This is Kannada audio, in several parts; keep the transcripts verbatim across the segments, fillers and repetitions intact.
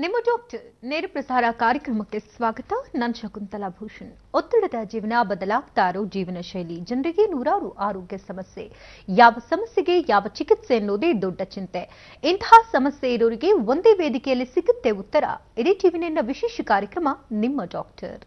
ನಿಮ್ಮ ಡಾಕ್ಟರ್ ನೇರ ಪ್ರಸಾರ ಕಾರ್ಯಕ್ರಮಕ್ಕೆ ಸ್ವಾಗತ. ನಾನು ಶಕುಂತಲಾ ಭೂಷಣ್. ಒತ್ತಡದ ಜೀವನ, ಬದಲಾಗ್ತಾ ಇರೋ ಜೀವನ ಶೈಲಿ, ಜನರಿಗೆ ನೂರಾರು ಆರೋಗ್ಯ ಸಮಸ್ಯೆ. ಯಾವ ಸಮಸ್ಯೆಗೆ ಯಾವ ಚಿಕಿತ್ಸೆ ಅನ್ನೋದೇ ದೊಡ್ಡ ಚಿಂತೆ. ಇಂತಹ ಸಮಸ್ಯೆ ಇರೋರಿಗೆ ಒಂದೇ ವೇದಿಕೆಯಲ್ಲಿ ಸಿಗುತ್ತೆ ಉತ್ತರ. ಇಡೀ ಟಿವಿನ ವಿಶೇಷ ಕಾರ್ಯಕ್ರಮ ನಿಮ್ಮ ಡಾಕ್ಟರ್.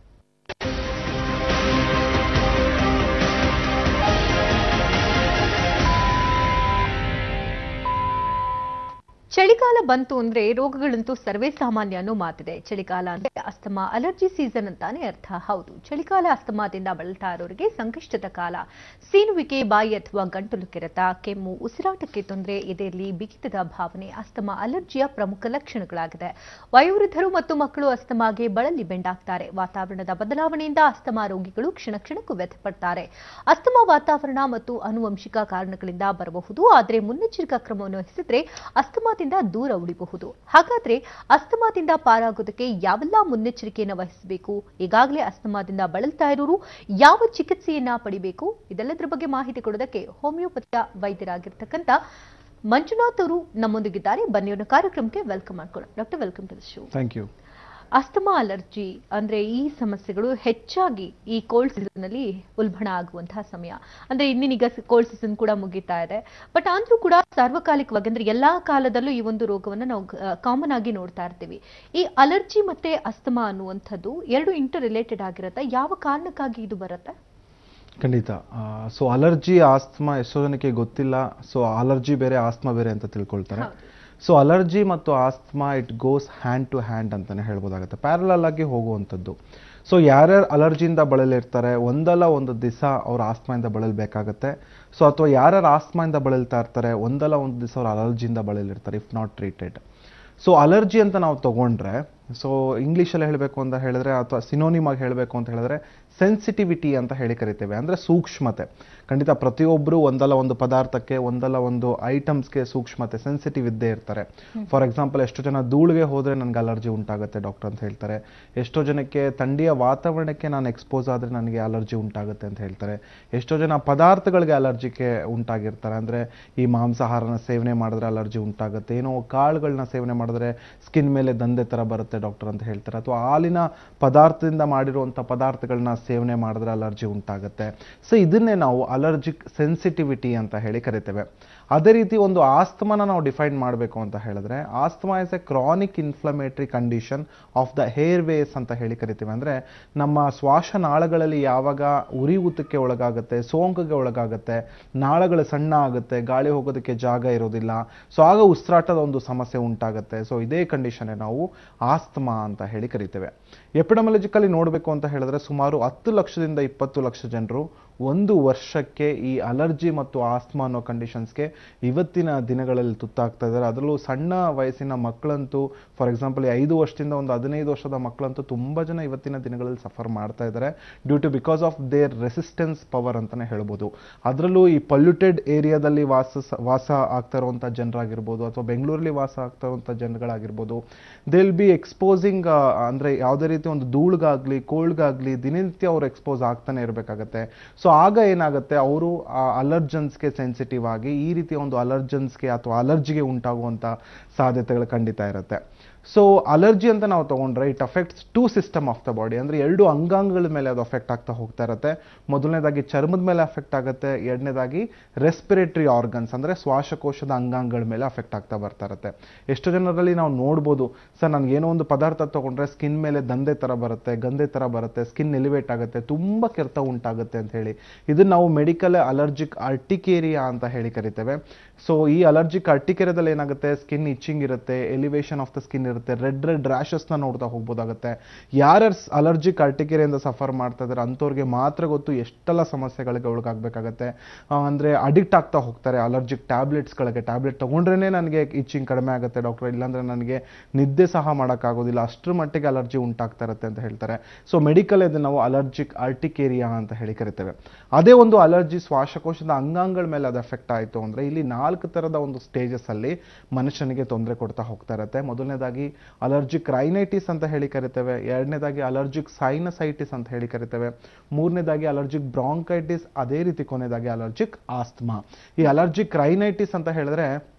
ಚಳಿಗಾಲ ಬಂತು ಅಂದ್ರೆ ರೋಗಗಳಂತೂ ಸರ್ವೇ ಸಾಮಾನ್ಯ ಅನ್ನೋ ಮಾತಿದೆ. ಚಳಿಗಾಲ ಅಂದ್ರೆ ಅಸ್ತಮಾ, ಅಲರ್ಜಿ ಸೀಸನ್ ಅಂತಾನೆ ಅರ್ಥ. ಹೌದು, ಚಳಿಗಾಲ ಅಸ್ತಮಾದಿಂದ ಬಳಲ್ತಾ ಇರೋರಿಗೆ ಸಂಕಷ್ಟದ ಕಾಲ. ಸೀನುವಿಕೆ, ಬಾಯಿ ಅಥವಾ ಗಂಟಲು ಕೆರೆತ, ಕೆಮ್ಮು, ಉಸಿರಾಟಕ್ಕೆ ತೊಂದರೆ, ಎದೆಯಲ್ಲಿ ಬಿಗಿತದ ಭಾವನೆ ಅಸ್ತಮಾ ಅಲರ್ಜಿಯ ಪ್ರಮುಖ ಲಕ್ಷಣಗಳಾಗಿದೆ. ವಯೋವೃದ್ಧರು ಮತ್ತು ಮಕ್ಕಳು ಅಸ್ತಮಾಗೆ ಬಳಲಿ ಬೆಂಡಾಗ್ತಾರೆ. ವಾತಾವರಣದ ಬದಲಾವಣೆಯಿಂದ ಅಸ್ತಮಾ ರೋಗಿಗಳು ಕ್ಷಣ ಕ್ಷಣಕ್ಕೂ ವ್ಯಥಪಡ್ತಾರೆ. ಅಸ್ತಮಾ ವಾತಾವರಣ ಮತ್ತು ಆನುವಂಶಿಕ ಕಾರಣಗಳಿಂದ ಬರಬಹುದು. ಆದರೆ ಮುನ್ನೆಚ್ಚರಿಕಾ ಕ್ರಮವನ್ನು ವಹಿಸಿದ್ರೆ ಅಸ್ತಮಾದಿಂದ ದೂರ ಉಳಿಬಹುದು. ಹಾಗಾದ್ರೆ ಅಸ್ತಮಾದಿಂದ ಪಾರಾಗೋದಕ್ಕೆ ಯಾವೆಲ್ಲ ಮುನ್ನೆಚ್ಚರಿಕೆಯನ್ನು ವಹಿಸಬೇಕು? ಈಗಾಗಲೇ ಅಸ್ತಮಾದಿಂದ ಬಳಲ್ತಾ ಇರೋರು ಯಾವ ಚಿಕಿತ್ಸೆಯನ್ನ ಪಡಿಬೇಕು? ಇದೆಲ್ಲದರ ಬಗ್ಗೆ ಮಾಹಿತಿ ಕೊಡೋದಕ್ಕೆ ಹೋಮಿಯೋಪತಿಯ ವೈದ್ಯರಾಗಿರ್ತಕ್ಕಂಥ ಮಂಜುನಾಥ್ ಅವರು ನಮ್ಮೊಂದಿಗಿದ್ದಾರೆ. ಬನ್ನಿ ಅವರ ಕಾರ್ಯಕ್ರಮಕ್ಕೆ ವೆಲ್ಕಮ್ ಮಾಡ್ಕೊಳ್ಳೋಣ. Doctor, welcome to the show. Thank you. Asthma allergy ಅಂದ್ರೆ ಈ ಸಮಸ್ಯೆಗಳು ಹೆಚ್ಚಾಗಿ ಈ ಕೋಲ್ಡ್ ಸೀಸನ್ ನಲ್ಲಿ ಉಲ್ಬಣ ಆಗುವಂತಹ ಸಮಯ. ಅಂದ್ರೆ ಇನ್ನೀಗ ಕೋಲ್ಡ್ ಸೀಸನ್ ಕೂಡ ಮುಗಿತಾ ಇದೆ. ಬಟ್ ಆದ್ರೂ ಕೂಡ ಸಾರ್ವಕಾಲಿಕವಾಗಿ ಅಂದ್ರೆ ಎಲ್ಲಾ ಕಾಲದಲ್ಲೂ ಈ ಒಂದು ರೋಗವನ್ನ ನಾವು ಕಾಮನ್ ಆಗಿ ನೋಡ್ತಾ ಇರ್ತೀವಿ. ಈ ಅಲರ್ಜಿ ಮತ್ತೆ ಅಸ್ತಮಾ ಅನ್ನುವಂಥದ್ದು ಎರಡು ಇಂಟರ್ ರಿಲೇಟೆಡ್ ಆಗಿರುತ್ತೆ. ಯಾವ ಕಾರಣಕ್ಕಾಗಿ ಇದು ಬರುತ್ತೆ? ಖಂಡಿತ. ಸೊ ಅಲರ್ಜಿ, ಆಸ್ತಮಾ ಎಷ್ಟೋ ಜನಕ್ಕೆ ಗೊತ್ತಿಲ್ಲ. ಸೊ ಅಲರ್ಜಿ ಬೇರೆ, ಆಸ್ತಮಾ ಬೇರೆ ಅಂತ ತಿಳ್ಕೊಳ್ತಾರೆ. ಸೊ ಅಲರ್ಜಿ ಮತ್ತು asthma it goes hand to hand ಅಂತಾನೆ ಹೇಳ್ಬೋದಾಗುತ್ತೆ, ಪ್ಯಾರಲಲ್ ಆಗಿ ಹೋಗುವಂಥದ್ದು. ಸೊ ಯಾರ್ಯಾರು ಅಲರ್ಜಿಯಿಂದ ಬಳಲಿರ್ತಾರೆ, ಒಂದಲ್ಲ ಒಂದು ದಿವಸ ಅವ್ರು ಆಸ್ತಮಾಯಿಂದ ಬಳಲ್ಬೇಕಾಗತ್ತೆ. ಸೊ ಅಥವಾ ಯಾರ್ಯಾರು ಆಸ್ತಮಾಯಿಂದ ಬಳಲ್ತಾ ಇರ್ತಾರೆ, ಒಂದಲ್ಲ ಒಂದು ದಿವಸ ಅವ್ರು ಅಲರ್ಜಿಯಿಂದ ಬಳಲಿರ್ತಾರೆ if not treated. So allergy ಅಂತ ನಾವು ತಗೊಂಡ್ರೆ, ಸೊ ಇಂಗ್ಲೀಷಲ್ಲಿ ಹೇಳಬೇಕು ಅಂತ ಹೇಳಿದ್ರೆ ಅಥವಾ ಸಿನೋನಿಮ್ ಆಗಿ ಹೇಳಬೇಕು ಅಂತ ಹೇಳಿದ್ರೆ ಸೆನ್ಸಿಟಿವಿಟಿ ಅಂತ ಹೇಳಿ ಕರಿತೇವೆ. ಅಂದರೆ ಸೂಕ್ಷ್ಮತೆ. ಖಂಡಿತ ಪ್ರತಿಯೊಬ್ಬರು ಒಂದಲ್ಲ ಒಂದು ಪದಾರ್ಥಕ್ಕೆ, ಒಂದಲ್ಲ ಒಂದು ಐಟಮ್ಸ್ಗೆ ಸೂಕ್ಷ್ಮತೆ, ಸೆನ್ಸಿಟಿವ್ ಇದ್ದೇ ಇರ್ತಾರೆ. ಫಾರ್ ಎಕ್ಸಾಂಪಲ್, ಎಷ್ಟೋ ಜನ ಧೂಳಿಗೆ ಹೋದರೆ ನನಗೆ ಅಲರ್ಜಿ ಉಂಟಾಗುತ್ತೆ ಡಾಕ್ಟರ್ ಅಂತ ಹೇಳ್ತಾರೆ. ಎಷ್ಟೋ ಜನಕ್ಕೆ ಥಂಡಿಯ ವಾತಾವರಣಕ್ಕೆ ನಾನು ಎಕ್ಸ್ಪೋಸ್ ಆದರೆ ನನಗೆ ಅಲರ್ಜಿ ಉಂಟಾಗುತ್ತೆ ಅಂತ ಹೇಳ್ತಾರೆ. ಎಷ್ಟೋ ಜನ ಪದಾರ್ಥಗಳಿಗೆ ಅಲರ್ಜಿಗೆ ಉಂಟಾಗಿರ್ತಾರೆ. ಅಂದರೆ ಈ ಮಾಂಸಾಹಾರನ ಸೇವನೆ ಮಾಡಿದ್ರೆ ಅಲರ್ಜಿ ಉಂಟಾಗುತ್ತೆ, ಏನೋ ಕಾಳುಗಳನ್ನ ಸೇವನೆ ಮಾಡಿದ್ರೆ ಸ್ಕಿನ್ ಮೇಲೆ ದಂಧೆ ಥರ ಬರುತ್ತೆ ಡಾಕ್ಟರ್ ಅಂತ ಹೇಳ್ತಾರೆ. ಅಥವಾ ಹಾಲಿನ ಪದಾರ್ಥದಿಂದ ಮಾಡಿರುವಂಥ ಪದಾರ್ಥಗಳನ್ನ ಸೇವನೆ ಮಾಡಿದ್ರೆ ಅಲರ್ಜಿ ಉಂಟಾಗುತ್ತೆ. ಸೊ ಇದನ್ನೇ ನಾವು ಅಲರ್ಜಿಕ್ ಸೆನ್ಸಿಟಿವಿಟಿ ಅಂತ ಹೇಳಿ ಕರಿತೇವೆ. ಅದೇ ರೀತಿ ಒಂದು ಆಸ್ತಮಾನ ನಾವು ಡಿಫೈನ್ ಮಾಡಬೇಕು ಅಂತ ಹೇಳಿದ್ರೆ, asthma is a chronic inflammatory condition of the airways ಅಂತ ಹೇಳಿ ಕರಿತೇವೆ. ಅಂದರೆ ನಮ್ಮ ಶ್ವಾಸನಾಳಗಳಲ್ಲಿ ಯಾವಾಗ ಉರಿಯೂತಕ್ಕೆ ಒಳಗಾಗುತ್ತೆ, ಸೋಂಕಿಗೆ ಒಳಗಾಗುತ್ತೆ, ನಾಳಗಳು ಸಣ್ಣ ಆಗುತ್ತೆ, ಗಾಳಿ ಹೋಗೋದಕ್ಕೆ ಜಾಗ ಇರೋದಿಲ್ಲ, ಸೊ ಆಗ ಉಸಿರಾಟದ ಒಂದು ಸಮಸ್ಯೆ ಉಂಟಾಗುತ್ತೆ. ಸೊ ಇದೇ ಕಂಡೀಷನ್ ನಾವು ಆಸ್ತಮಾ ಅಂತ ಹೇಳಿ ಕರಿತೇವೆ. ಎಪಿಡೆಮಾಲಜಿಕಲಿ ನೋಡಬೇಕು ಅಂತ ಹೇಳಿದ್ರೆ ಸುಮಾರು ಹತ್ತು ಲಕ್ಷದಿಂದ ಇಪ್ಪತ್ತು ಲಕ್ಷ ಜನರು ಒಂದು ವರ್ಷಕ್ಕೆ ಈ ಅಲರ್ಜಿ ಮತ್ತು ಆಸ್ತಮಾ ಅನ್ನೋ ಕಂಡೀಷನ್ಸ್ಗೆ ಇವತ್ತಿನ ದಿನಗಳಲ್ಲಿ ತುತ್ತಾಗ್ತಾ ಇದ್ದಾರೆ. ಅದರಲ್ಲೂ ಸಣ್ಣ ವಯಸ್ಸಿನ ಮಕ್ಕಳಂತೂ, ಫಾರ್ ಎಕ್ಸಾಂಪಲ್ ಐದು ವರ್ಷದಿಂದ ಒಂದು ಹದಿನೈದು ವರ್ಷದ ಮಕ್ಕಳಂತೂ ತುಂಬ ಜನ ಇವತ್ತಿನ ದಿನಗಳಲ್ಲಿ ಸಫರ್ ಮಾಡ್ತಾ ಇದ್ದಾರೆ due to because of their resistance power ಅಂತಲೇ ಹೇಳ್ಬೋದು. ಅದರಲ್ಲೂ ಈ ಪೊಲ್ಯೂಟೆಡ್ ಏರಿಯಾದಲ್ಲಿ ವಾಸ ವಾಸ ಆಗ್ತಾ ಇರುವಂಥ ಜನರಾಗಿರ್ಬೋದು ಅಥವಾ ಬೆಂಗಳೂರಲ್ಲಿ ವಾಸ ಆಗ್ತಾ ಇರುವಂಥ ಜನಗಳಾಗಿರ್ಬೋದು, ದೇ ವಿಲ್ ಬಿ ಎಕ್ಸ್ಪೋಸಿಂಗ್, ಅಂದರೆ ಯಾವುದೇ ರೀತಿ ಒಂದು ಧೂಳ್ಗಾಗಲಿ ಕೋಲ್ಡ್ಗಾಗಲಿ ದಿನನಿತ್ಯ ಅವ್ರು ಎಕ್ಸ್ಪೋಸ್ ಆಗ್ತಾನೆ ಇರಬೇಕಾಗತ್ತೆ. ಸೊ ಆಗ ಏನಾಗುತ್ತೆ, ಅವರು ಆ ಅಲರ್ಜನ್ಸ್ಗೆ ಸೆನ್ಸಿಟಿವ್ ಆಗಿ ಈ ರೀತಿಯ ಒಂದು ಅಲರ್ಜನ್ಸ್ಗೆ ಅಥವಾ ಅಲರ್ಜಿಗೆ ಉಂಟಾಗುವಂಥ ಸಾಧ್ಯತೆಗಳು ಖಂಡಿತ ಇರುತ್ತೆ. ಸೊ ಅಲರ್ಜಿ ಅಂತ ನಾವು ತಗೊಂಡ್ರೆ it affects two system of the body. ಅಂದರೆ ಎರಡು ಅಂಗಾಂಗಗಳ ಮೇಲೆ ಅದು ಅಫೆಕ್ಟ್ ಆಗ್ತಾ ಹೋಗ್ತಾ ಇರುತ್ತೆ. ಮೊದಲನೇದಾಗಿ ಚರ್ಮದ ಮೇಲೆ ಅಫೆಕ್ಟ್ ಆಗುತ್ತೆ, ಎರಡನೇದಾಗಿ ರೆಸ್ಪಿರೇಟರಿ ಆರ್ಗನ್ಸ್ ಅಂದರೆ ಶ್ವಾಸಕೋಶದ ಅಂಗಾಂಗಗಳ ಮೇಲೆ ಅಫೆಕ್ಟ್ ಆಗ್ತಾ ಬರ್ತಾ ಇರುತ್ತೆ. ಎಷ್ಟು ಜನರಲ್ಲಿ ನಾವು ನೋಡ್ಬೋದು, ಸರ್ ನನಗೇನೋ ಒಂದು ಪದಾರ್ಥ ತಗೊಂಡ್ರೆ ಸ್ಕಿನ್ ಮೇಲೆ ದಂಧೆ ಥರ ಬರುತ್ತೆ, ಗಂಧೆ ಥರ ಬರುತ್ತೆ, ಸ್ಕಿನ್ ಎಲಿವೇಟ್ ಆಗುತ್ತೆ, ತುಂಬ ಕೆರೆತ ಉಂಟಾಗುತ್ತೆ ಅಂತ ಹೇಳಿ. ಇದನ್ನು ನಾವು ಮೆಡಿಕಲ್ ಅಲರ್ಜಿಕ್ ಅರ್ಟಿಕೇರಿಯಾ ಅಂತ ಹೇಳಿ ಕರಿತೇವೆ. ಸೊ ಈ ಅಲರ್ಜಿಕ್ ಅರ್ಟಿಕೇರಿಯಾದಲ್ಲಿ ಏನಾಗುತ್ತೆ, ಸ್ಕಿನ್ ಇಚ್ಚಿಂಗ್ ಇರುತ್ತೆ, ಎಲಿವೇಶನ್ ಆಫ್ ದ ಸ್ಕಿನ್ ಇರುತ್ತೆ, ರೆಡ್ ರೆಡ್ ರ್ಯಾಷಸ್ನ ನೋಡ್ತಾ ಹೋಗ್ಬೋದಾಗುತ್ತೆ. ಯಾರ್ಯಾರು ಅಲರ್ಜಿಕ್ ಅರ್ಟಿಕೇರಿಯಿಂದ ಸಫರ್ ಮಾಡ್ತಾ ಇದ್ದಾರೆ ಅಂಥವ್ರಿಗೆ ಮಾತ್ರ ಗೊತ್ತು ಎಷ್ಟೆಲ್ಲ ಸಮಸ್ಯೆಗಳಿಗೆ ಒಳಗಾಗಬೇಕಾಗತ್ತೆ. ಅಂದರೆ ಅಡಿಕ್ಟ್ ಆಗ್ತಾ ಹೋಗ್ತಾರೆ ಅಲರ್ಜಿಕ್ ಟ್ಯಾಬ್ಲೆಟ್ಸ್ಗಳಿಗೆ. ಟ್ಯಾಬ್ಲೆಟ್ ತೊಗೊಂಡ್ರೇ ನನಗೆ ಇಚ್ಚಿಂಗ್ ಕಡಿಮೆ ಆಗುತ್ತೆ ಡಾಕ್ಟರ್, ಇಲ್ಲಾಂದರೆ ನನಗೆ ನಿದ್ದೆ ಸಹ ಮಾಡೋಕ್ಕಾಗೋದಿಲ್ಲ, ಅಷ್ಟರ ಮಟ್ಟಿಗೆ ಅಲರ್ಜಿ ಉಂಟಾಗ್ತಾ ಇರುತ್ತೆ ಅಂತ ಹೇಳ್ತಾರೆ. ಸೊ ಮೆಡಿಕಲ್ ಇದನ್ನು ನಾವು ಅಲರ್ಜಿಕ್ ಅರ್ಟಿಕೇರಿಯಾ ಅಂತ ಹೇಳಿ ಕರಿತೇವೆ. ಅದೇ ಒಂದು ಅಲರ್ಜಿ ಶ್ವಾಸಕೋಶದ ಅಂಗಾಂಗಗಳ ಮೇಲೆ ಅದು ಎಫೆಕ್ಟ್ ಆಯಿತು ಅಂದರೆ ಇಲ್ಲಿ ನಾಲ್ಕು ಥರದ ಒಂದು ಸ್ಟೇಜಸ್ ಅಲ್ಲಿ ಮನುಷ್ಯನಿಗೆ ತೊಂದರೆ ಕೊಡ್ತಾ ಹೋಗ್ತಾ ಇರುತ್ತೆ. ಮೊದಲನೇದಾಗಿ ಅಲರ್ಜಿಕ್ ರೈನೈಟಿಸ್ ಅಂತ ಹೇಳಿ ಕರಿತೇವೆ, ಎರಡನೇದಾಗಿ ಅಲರ್ಜಿಕ್ ಸೈನಸೈಟಿಸ್ ಅಂತ ಹೇಳಿ ಕರಿತೇವೆ, ಮೂರನೇದಾಗಿ ಅಲರ್ಜಿಕ್ ಬ್ರಾಂಕೈಟಿಸ್, ಅದೇ ರೀತಿ ಕೊನೆಯದಾಗಿ ಅಲರ್ಜಿಕ್ ಆಸ್ತಮಾ. ಈ ಅಲರ್ಜಿಕ್ ರೈನೈಟಿಸ್ ಅಂತ ಹೇಳಿದ್ರೆ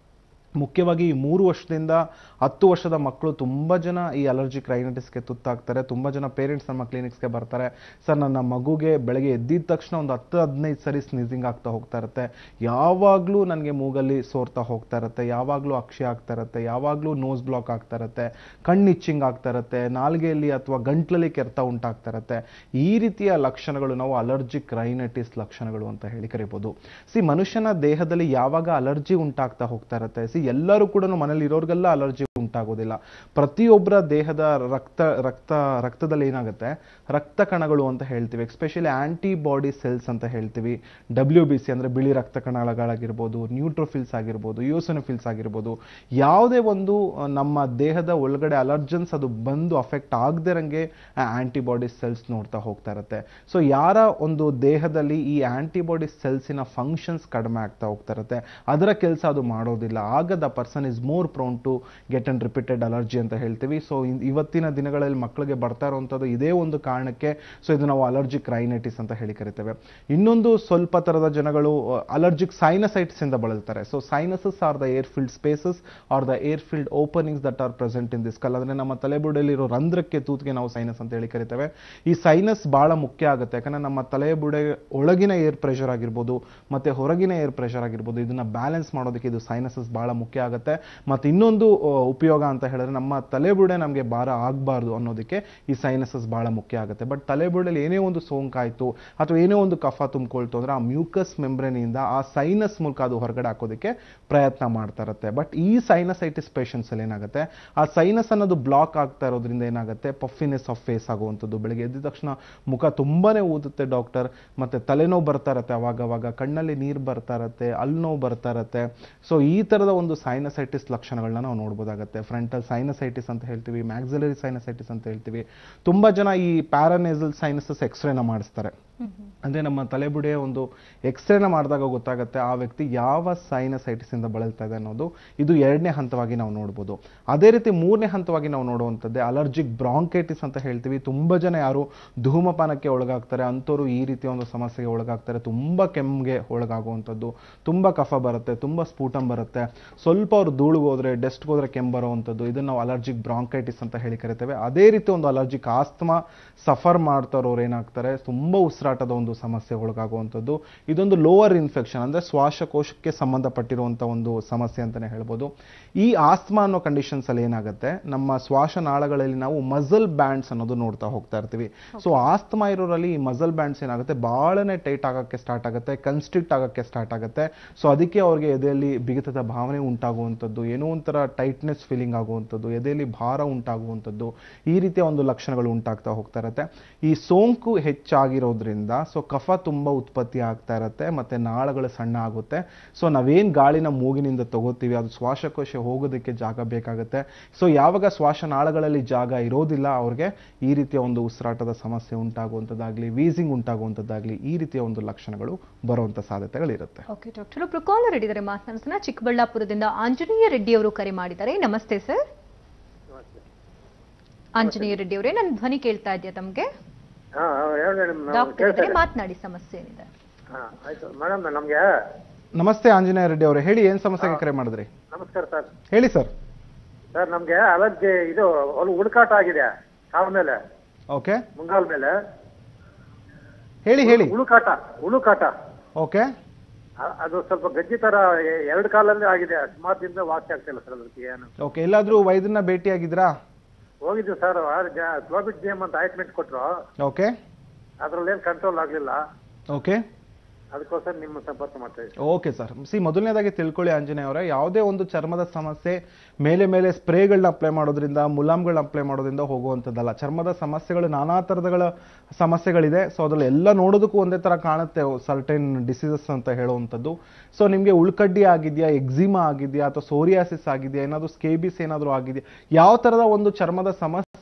ಮುಖ್ಯವಾಗಿ ಈ ಮೂರು ವರ್ಷದಿಂದ ಹತ್ತು ವರ್ಷದ ಮಕ್ಕಳು ತುಂಬ ಜನ ಈ ಅಲರ್ಜಿಕ್ ರೈನೈಟಿಸ್ಗೆ ತುತ್ತಾಗ್ತಾರೆ. ತುಂಬ ಜನ ಪೇರೆಂಟ್ಸ್ ನಮ್ಮ ಕ್ಲಿನಿಕ್ಸ್ಗೆ ಬರ್ತಾರೆ, ಸರ್ ನನ್ನ ಮಗುಗೆ ಬೆಳಗ್ಗೆ ಎದ್ದಿದ ತಕ್ಷಣ ಒಂದು ಹತ್ತು ಹದಿನೈದು ಸರಿ ಸ್ನೀಸಿಂಗ್ ಆಗ್ತಾ ಹೋಗ್ತಾ ಇರುತ್ತೆ, ಯಾವಾಗಲೂ ನನಗೆ ಮೂಗಲ್ಲಿ ಸೋರ್ತಾ ಹೋಗ್ತಾ ಇರುತ್ತೆ, ಯಾವಾಗಲೂ ಅಕ್ಷಿ ಆಗ್ತಾ ಇರುತ್ತೆ, ಯಾವಾಗಲೂ ನೋಸ್ ಬ್ಲಾಕ್ ಆಗ್ತಾ ಇರುತ್ತೆ, ಕಣ್ಣು ಇಚ್ಚಿಂಗ್ ಆಗ್ತಾ ಇರುತ್ತೆ, ನಾಲ್ಗೆಯಲ್ಲಿ ಅಥವಾ ಗಂಟ್ಲಲ್ಲಿ ಕೆರೆತ ಉಂಟಾಗ್ತಾ ಇರುತ್ತೆ. ಈ ರೀತಿಯ ಲಕ್ಷಣಗಳು ನಾವು ಅಲರ್ಜಿಕ್ ರೈನೈಟಿಸ್ ಲಕ್ಷಣಗಳು ಅಂತ ಹೇಳಿ ಕರಿಬೋದು. ಸಿ ಮನುಷ್ಯನ ದೇಹದಲ್ಲಿ ಯಾವಾಗ ಅಲರ್ಜಿ ಉಂಟಾಗ್ತಾ ಹೋಗ್ತಾ ಇರುತ್ತೆ, ಸಿ ಎಲ್ಲರೂ ಕೂಡ ಮನೇಲಿ ಇರೋರಿಗೆಲ್ಲ ಅಲರ್ಜಿ ಉಂಟಾಗೋದಿಲ್ಲ. ಪ್ರತಿಯೊಬ್ಬರ ದೇಹದ ರಕ್ತ ರಕ್ತ ರಕ್ತದಲ್ಲಿ ಏನಾಗುತ್ತೆ, ರಕ್ತ ಕಣಗಳು ಅಂತ ಹೇಳ್ತೀವಿ, ಎಸ್ಪೆಷಲಿ ಆಂಟಿಬಾಡಿ ಸೆಲ್ಸ್ ಅಂತ ಹೇಳ್ತೀವಿ. ಡಬ್ಲ್ಯೂ ಬಿ ಸಿ ಅಂದರೆ ಬಿಳಿ ರಕ್ತ ಕಣಗಳಾಗಿರ್ಬೋದು, ನ್ಯೂಟ್ರೋಫಿಲ್ಸ್ ಆಗಿರ್ಬೋದು, ಯೂಸೋನೋಫಿಲ್ಸ್ ಆಗಿರ್ಬೋದು, ಯಾವುದೇ ಒಂದು ನಮ್ಮ ದೇಹದ ಒಳಗಡೆ ಅಲರ್ಜನ್ಸ್ ಅದು ಬಂದು ಅಫೆಕ್ಟ್ ಆಗದಿರಂಗೆ ಆಂಟಿಬಾಡಿ ಸೆಲ್ಸ್ ನೋಡ್ತಾ ಹೋಗ್ತಾ ಇರುತ್ತೆ. ಸೊ ಯಾರ ಒಂದು ದೇಹದಲ್ಲಿ ಈ ಆಂಟಿಬಾಡಿ ಸೆಲ್ಸಿನ ಫಂಕ್ಷನ್ಸ್ ಕಡಿಮೆ ಆಗ್ತಾ ಹೋಗ್ತಾ ಇರುತ್ತೆ, ಅದರ ಕೆಲಸ ಅದು ಮಾಡೋದಿಲ್ಲ, ಆಗ the person is more prone to get and repeated allergy ಅಂತ ಹೇಳ್ತೀವಿ. ಸೊ ಇವತ್ತಿನ ದಿನಗಳಲ್ಲಿ ಮಕ್ಕಳಿಗೆ ಬರ್ತಾ ಇರುವಂಥದ್ದು ಇದೇ ಒಂದು ಕಾರಣಕ್ಕೆ. ಸೊ ಇದು ನಾವು ಅಲರ್ಜಿಕ್ ರೈನೈಟಿಸ್ ಅಂತ ಹೇಳಿ ಕರಿತೇವೆ. ಇನ್ನೊಂದು ಸ್ವಲ್ಪ ಥರದ ಜನಗಳು ಅಲರ್ಜಿಕ್ ಸೈನಸೈಟಿಸ್ ಇಂದ ಬಳಲ್ತಾರೆ. So sinuses are the air filled spaces are the air filled openings that are present in this skull. ಅಂದರೆ ನಮ್ಮ ತಲೆಬುಡೆಯಲ್ಲಿರೋ ರಂಧ್ರಕ್ಕೆ ತೂತಿಗೆ ನಾವು ಸೈನಸ್ ಅಂತ ಹೇಳಿ ಕರಿತೇವೆ. ಈ ಸೈನಸ್ ಬಹಳ ಮುಖ್ಯ ಆಗುತ್ತೆ, ಯಾಕಂದ್ರೆ ನಮ್ಮ ತಲೆಬುಡೆ ಒಳಗಿನ ಏರ್ ಪ್ರೆಷರ್ ಆಗಿರ್ಬೋದು ಮತ್ತೆ ಹೊರಗಿನ ಏರ್ ಪ್ರೆಷರ್ ಆಗಿರ್ಬೋದು, ಇದನ್ನ ಬ್ಯಾಲೆನ್ಸ್ ಮಾಡೋದಕ್ಕೆ ಇದು ಸೈನಸಸ್ ಬಹಳ ಮುಖ್ಯ ಆಗುತ್ತೆ. ಮತ್ತು ಇನ್ನೊಂದು ಉಪಯೋಗ ಅಂತ ಹೇಳಿದ್ರೆ ನಮ್ಮ ತಲೆಬುಡೆ ನಮಗೆ ಭಾರ ಆಗಬಾರ್ದು ಅನ್ನೋದಕ್ಕೆ ಈ ಸೈನಸಸ್ ಬಹಳ ಮುಖ್ಯ ಆಗುತ್ತೆ. ಬಟ್ ತಲೆಬುಡೆಯಲ್ಲಿ ಏನೇ ಒಂದು ಸೋಂಕಾಯ್ತು ಅಥವಾ ಏನೇ ಒಂದು ಕಫ ತುಂಬಿಕೊಳ್ತು ಅಂದ್ರೆ ಆ ಮ್ಯೂಕಸ್ ಮೆಂಬ್ರೇನಿಂದ ಆ ಸೈನಸ್ ಮೂಲಕ ಅದು ಹೊರಗಡೆ ಹಾಕೋದಕ್ಕೆ ಪ್ರಯತ್ನ ಮಾಡ್ತಾ ಇರುತ್ತೆ. ಬಟ್ ಈ ಸೈನಸೈಟಿಸ್ ಪೇಷಂಟ್ಸ್ ಅಲ್ಲಿ ಏನಾಗುತ್ತೆ, ಆ ಸೈನಸ್ ಅನ್ನೋದು ಬ್ಲಾಕ್ ಆಗ್ತಾ ಇರೋದ್ರಿಂದ ಏನಾಗುತ್ತೆ, ಪಫಿನೆಸ್ ಆಫ್ ಫೇಸ್ ಆಗುವಂಥದ್ದು, ಬೆಳಿಗ್ಗೆ ಎದ್ದ ತಕ್ಷಣ ಮುಖ ತುಂಬಾನೇ ಊದುತ್ತೆ ಡಾಕ್ಟರ್, ಮತ್ತೆ ತಲೆನೋವು ಬರ್ತಾ ಇರುತ್ತೆ, ಅವಾಗ ಅವಾಗ ಕಣ್ಣಲ್ಲಿ ನೀರು ಬರ್ತಾ ಇರುತ್ತೆ, ಅಲ್ಲಿ ನೋವು ಬರ್ತಾ ಇರುತ್ತೆ. ಸೊ ಈ ತರದ ಒಂದು ಸೈನಸೈಟಿಸ್ ಲಕ್ಷಣಗಳನ್ನ ನಾವು ನೋಡ್ಬೋದಾಗುತ್ತೆ. ಫ್ರಂಟಲ್ ಸೈನಸೈಟಿಸ್ ಅಂತ ಹೇಳ್ತೀವಿ, ಮ್ಯಾಕ್ಸಿಲರಿ ಸೈನಸೈಟಿಸ್ ಅಂತ ಹೇಳ್ತೀವಿ. ತುಂಬಾ ಜನ ಈ ಪ್ಯಾರಾನೇಸಲ್ ಸೈನಸಸ್ ಎಕ್ಸ್ರೇನ ಮಾಡಿಸ್ತಾರೆ. ಅಂದ್ರೆ ನಮ್ಮ ತಲೆಬುಡೆಯ ಒಂದು ಎಕ್ಸ್ರೇನ ಮಾಡಿದಾಗ ಗೊತ್ತಾಗುತ್ತೆ ಆ ವ್ಯಕ್ತಿ ಯಾವ ಸೈನಸೈಟಿಸ್ ಇಂದ ಬಳಲ್ತಾ ಇದೆ ಅನ್ನೋದು. ಇದು ಎರಡನೇ ಹಂತವಾಗಿ ನಾವು ನೋಡ್ಬೋದು. ಅದೇ ರೀತಿ ಮೂರನೇ ಹಂತವಾಗಿ ನಾವು ನೋಡುವಂಥದ್ದೇ ಅಲರ್ಜಿಕ್ ಬ್ರಾಂಕೈಟಿಸ್ ಅಂತ ಹೇಳ್ತೀವಿ. ತುಂಬಾ ಜನ ಯಾರು ಧೂಮಪಾನಕ್ಕೆ ಒಳಗಾಗ್ತಾರೆ ಅಂಥವ್ರು ಈ ರೀತಿಯ ಒಂದು ಸಮಸ್ಯೆಗೆ ಒಳಗಾಗ್ತಾರೆ. ತುಂಬಾ ಕೆಮ್ಮಿಗೆ ಒಳಗಾಗುವಂಥದ್ದು, ತುಂಬಾ ಕಫ ಬರುತ್ತೆ, ತುಂಬಾ ಸ್ಫೂಟಂ ಬರುತ್ತೆ, ಸ್ವಲ್ಪ ಅವ್ರು ಧೂಳಿಗೆ ಹೋದ್ರೆ ಡೆಸ್ಟ್ಗೆ ಹೋದ್ರೆ ಕೆಮ್ಮು ಬರುವಂಥದ್ದು, ಇದನ್ನು ನಾವು ಅಲರ್ಜಿಕ್ ಬ್ರಾಂಕೈಟಿಸ್ ಅಂತ ಹೇಳಿ ಕರಿತೇವೆ. ಅದೇ ರೀತಿ ಒಂದು ಅಲರ್ಜಿಕ್ ಆಸ್ತಮಾ ಸಫರ್ ಮಾಡ್ತಾರೋರು ಏನಾಗ್ತಾರೆ, ತುಂಬಾ ಉಸಿರಾಟದ ಒಂದು ಸಮಸ್ಯೆ ಒಳಗಾಗುವಂಥದ್ದು. ಇದೊಂದು ಲೋವರ್ ಇನ್ಫೆಕ್ಷನ್, ಅಂದ್ರೆ ಶ್ವಾಸಕೋಶಕ್ಕೆ ಸಂಬಂಧಪಟ್ಟಿರುವಂಥ ಒಂದು ಸಮಸ್ಯೆ ಅಂತಾನೆ ಹೇಳ್ಬೋದು. ಈ ಆಸ್ತಮಾ ಅನ್ನೋ ಕಂಡೀಷನ್ಸ್ ಅಲ್ಲಿ ಏನಾಗುತ್ತೆ, ನಮ್ಮ ಶ್ವಾಸನಾಳಗಳಲ್ಲಿ ನಾವು ಮಸಲ್ ಬ್ಯಾಂಡ್ಸ್ ಅನ್ನೋದು ನೋಡ್ತಾ ಹೋಗ್ತಾ ಇರ್ತೀವಿ. ಸೊ ಆಸ್ತಮಾ ಇರೋರಲ್ಲಿ ಈ ಮಸಲ್ ಬ್ಯಾಂಡ್ಸ್ ಏನಾಗುತ್ತೆ, ಬಹಳನೇ ಟೈಟ್ ಆಗಕ್ಕೆ ಸ್ಟಾರ್ಟ್ ಆಗುತ್ತೆ, ಕನ್ಸ್ಟ್ರಿಕ್ಟ್ ಆಗಕ್ಕೆ ಸ್ಟಾರ್ಟ್ ಆಗುತ್ತೆ. ಸೊ ಅದಕ್ಕೆ ಅವ್ರಿಗೆ ಎದೆಯಲ್ಲಿ ಬಿಗಿತದ ಭಾವನೆ ಉಂಟಾಗುವಂಥದ್ದು, ಏನೋ ಒಂಥರ ಟೈಟ್ನೆಸ್ ಫೀಲಿಂಗ್ ಆಗುವಂಥದ್ದು, ಎದೆಯಲ್ಲಿ ಭಾರ ಉಂಟಾಗುವಂಥದ್ದು, ಈ ರೀತಿಯ ಒಂದು ಲಕ್ಷಣಗಳು ಉಂಟಾಗ್ತಾ ಹೋಗ್ತಾ ಇರುತ್ತೆ. ಈ ಸೋಂಕು ಹೆಚ್ಚಾಗಿರೋದ್ರಿಂದ ಸೊ ಕಫ ತುಂಬಾ ಉತ್ಪತ್ತಿ ಆಗ್ತಾ ಇರುತ್ತೆ, ಮತ್ತೆ ನಾಳಗಳು ಸಣ್ಣ ಆಗುತ್ತೆ. ಸೊ ನಾವೇನ್ ಗಾಳಿನ ಮೂಗಿನಿಂದ ತಗೋತೀವಿ ಅದು ಶ್ವಾಸಕೋಶ ಹೋಗೋದಕ್ಕೆ ಜಾಗ ಬೇಕಾಗುತ್ತೆ. ಸೊ ಯಾವಾಗ ಶ್ವಾಸನಾಳಗಳಲ್ಲಿ ಜಾಗ ಇರೋದಿಲ್ಲ ಅವ್ರಿಗೆ ಈ ರೀತಿಯ ಒಂದು ಉಸಿರಾಟದ ಸಮಸ್ಯೆ ಉಂಟಾಗುವಂಥದ್ದಾಗ್ಲಿ, ವೀಸಿಂಗ್ ಉಂಟಾಗುವಂಥದ್ದಾಗ್ಲಿ, ಈ ರೀತಿಯ ಒಂದು ಲಕ್ಷಣಗಳು ಬರುವಂತ ಸಾಧ್ಯತೆಗಳಿರುತ್ತೆ. ಓಕೆ ಡಾಕ್ಟರ್, ಒಬ್ರು ಕಾಲರ್ ಇದ್ದಾರೆ, ಮಾತನಾಡ್ಸೋಣ. ಚಿಕ್ಕಬಳ್ಳಾಪುರದಿಂದ ಆಂಜನೇಯ ರೆಡ್ಡಿ ಅವರು ಕರೆ ಮಾಡಿದ್ದಾರೆ. ನಮಸ್ತೆ ಸರ್. ಆಂಜನೇಯ ರೆಡ್ಡಿ ಅವರೇ, ನನ್ನ ಧ್ವನಿ ಕೇಳ್ತಾ ಇದೆಯಾ ತಮ್ಗೆ? ಡಾಕ್ಟರ್ ಇದ್ರೆ ಮಾತನಾಡಿ, ಸಮಸ್ಯೆ ಏನಿದೆ? ನಮ್ಗೆ ನಮಸ್ತೆ ಆಂಜನೇಯ ರೆಡ್ಡಿ ಅವರೇ, ಹೇಳಿ ಏನ್ ಸಮಸ್ಯೆಗೆ ಕರೆ ಮಾಡಿದ್ರಿ? ನಮಸ್ಕಾರ ಸರ್. ಹೇಳಿ ಸರ್. ಸರ್ ನಮ್ಗೆ ಅಲರ್ಜಿ ಇದು ಹುಡುಕಾಟ ಆಗಿದೆ ಕಾಲ ಮೇಲೆ, ಓಕೆ, ಮುಂಗಾಲ್ ಮೇಲೆ ಹೇಳಿ ಹೇಳಿ. ಹುಳುಕಾಟ ಹುಳುಕಾಟ ಓಕೆ, ಅದು ಸ್ವಲ್ಪ ಗಜ್ಜಿ ತರ ಎರಡು ಕಾಲಲ್ಲಿ ಆಗಿದೆ, ಸುಮಾರು ದಿನದ ವಾಸಿ ಆಗ್ತಿಲ್ಲ ಸರ್. ಅದಕ್ಕೆ ಏನು? ಓಕೆ, ಎಲ್ಲಾದ್ರೂ ವೈದ್ಯರನ್ನ ಭೇಟಿ ಆಗಿದ್ರಾ? ಹೋಗಿದ್ವಿ ಸರ್, ಕ್ಲೋಬಿಟ್ ಜೇಮ್ ಅಂತ ಆಯಿಂಟ್ಮೆಂಟ್ ಕೊಟ್ರು. ಓಕೆ, ಅದ್ರಲ್ಲಿ ಏನು ಕಂಟ್ರೋಲ್ ಆಗ್ಲಿಲ್ಲ. ಓಕೆ, ಅದಕ್ಕೋಸ್ಕರ ನಿಮ್ಮ ಸಂಪರ್ಕ ಮಾಡ್ತಾ ಇದ್ದೀವಿ. Okay sir. ಸಿ ಮೊದಲನೇದಾಗಿ ತಿಳ್ಕೊಳ್ಳಿ ಆಂಜನೇಯ ಅವರೇ, ಯಾವುದೇ ಒಂದು ಚರ್ಮದ ಸಮಸ್ಯೆ ಮೇಲೆ ಮೇಲೆ ಸ್ಪ್ರೇಗಳನ್ನ ಅಪ್ಲೈ ಮಾಡೋದ್ರಿಂದ, ಮುಲಾಮ್ಗಳನ್ನ ಅಪ್ಲೈ ಮಾಡೋದ್ರಿಂದ ಹೋಗುವಂಥದ್ದಲ್ಲ. ಚರ್ಮದ ಸಮಸ್ಯೆಗಳು ನಾನಾ ಥರದಗಳ ಸಮಸ್ಯೆಗಳಿದೆ. ಸೊ ಅದ್ರಲ್ಲಿ ಎಲ್ಲ ನೋಡೋದಕ್ಕೂ ಒಂದೇ ಥರ ಕಾಣುತ್ತೆ, ಸರ್ಟೈನ್ ಡಿಸೀಸಸ್ ಅಂತ ಹೇಳುವಂಥದ್ದು. ಸೊ ನಿಮಗೆ ಉಳ್ಕಡ್ಡಿ ಆಗಿದೆಯಾ, ಎಕ್ಸಿಮಾ ಆಗಿದೆಯಾ, ಅಥವಾ ಸೋರಿಯಾಸಿಸ್ ಆಗಿದೆಯಾ, ಏನಾದರೂ ಸ್ಕೇಬಿಸ್ ಏನಾದರೂ ಆಗಿದೆಯಾ, ಯಾವ ಥರದ ಒಂದು ಚರ್ಮದ ಸಮಸ್ಯೆ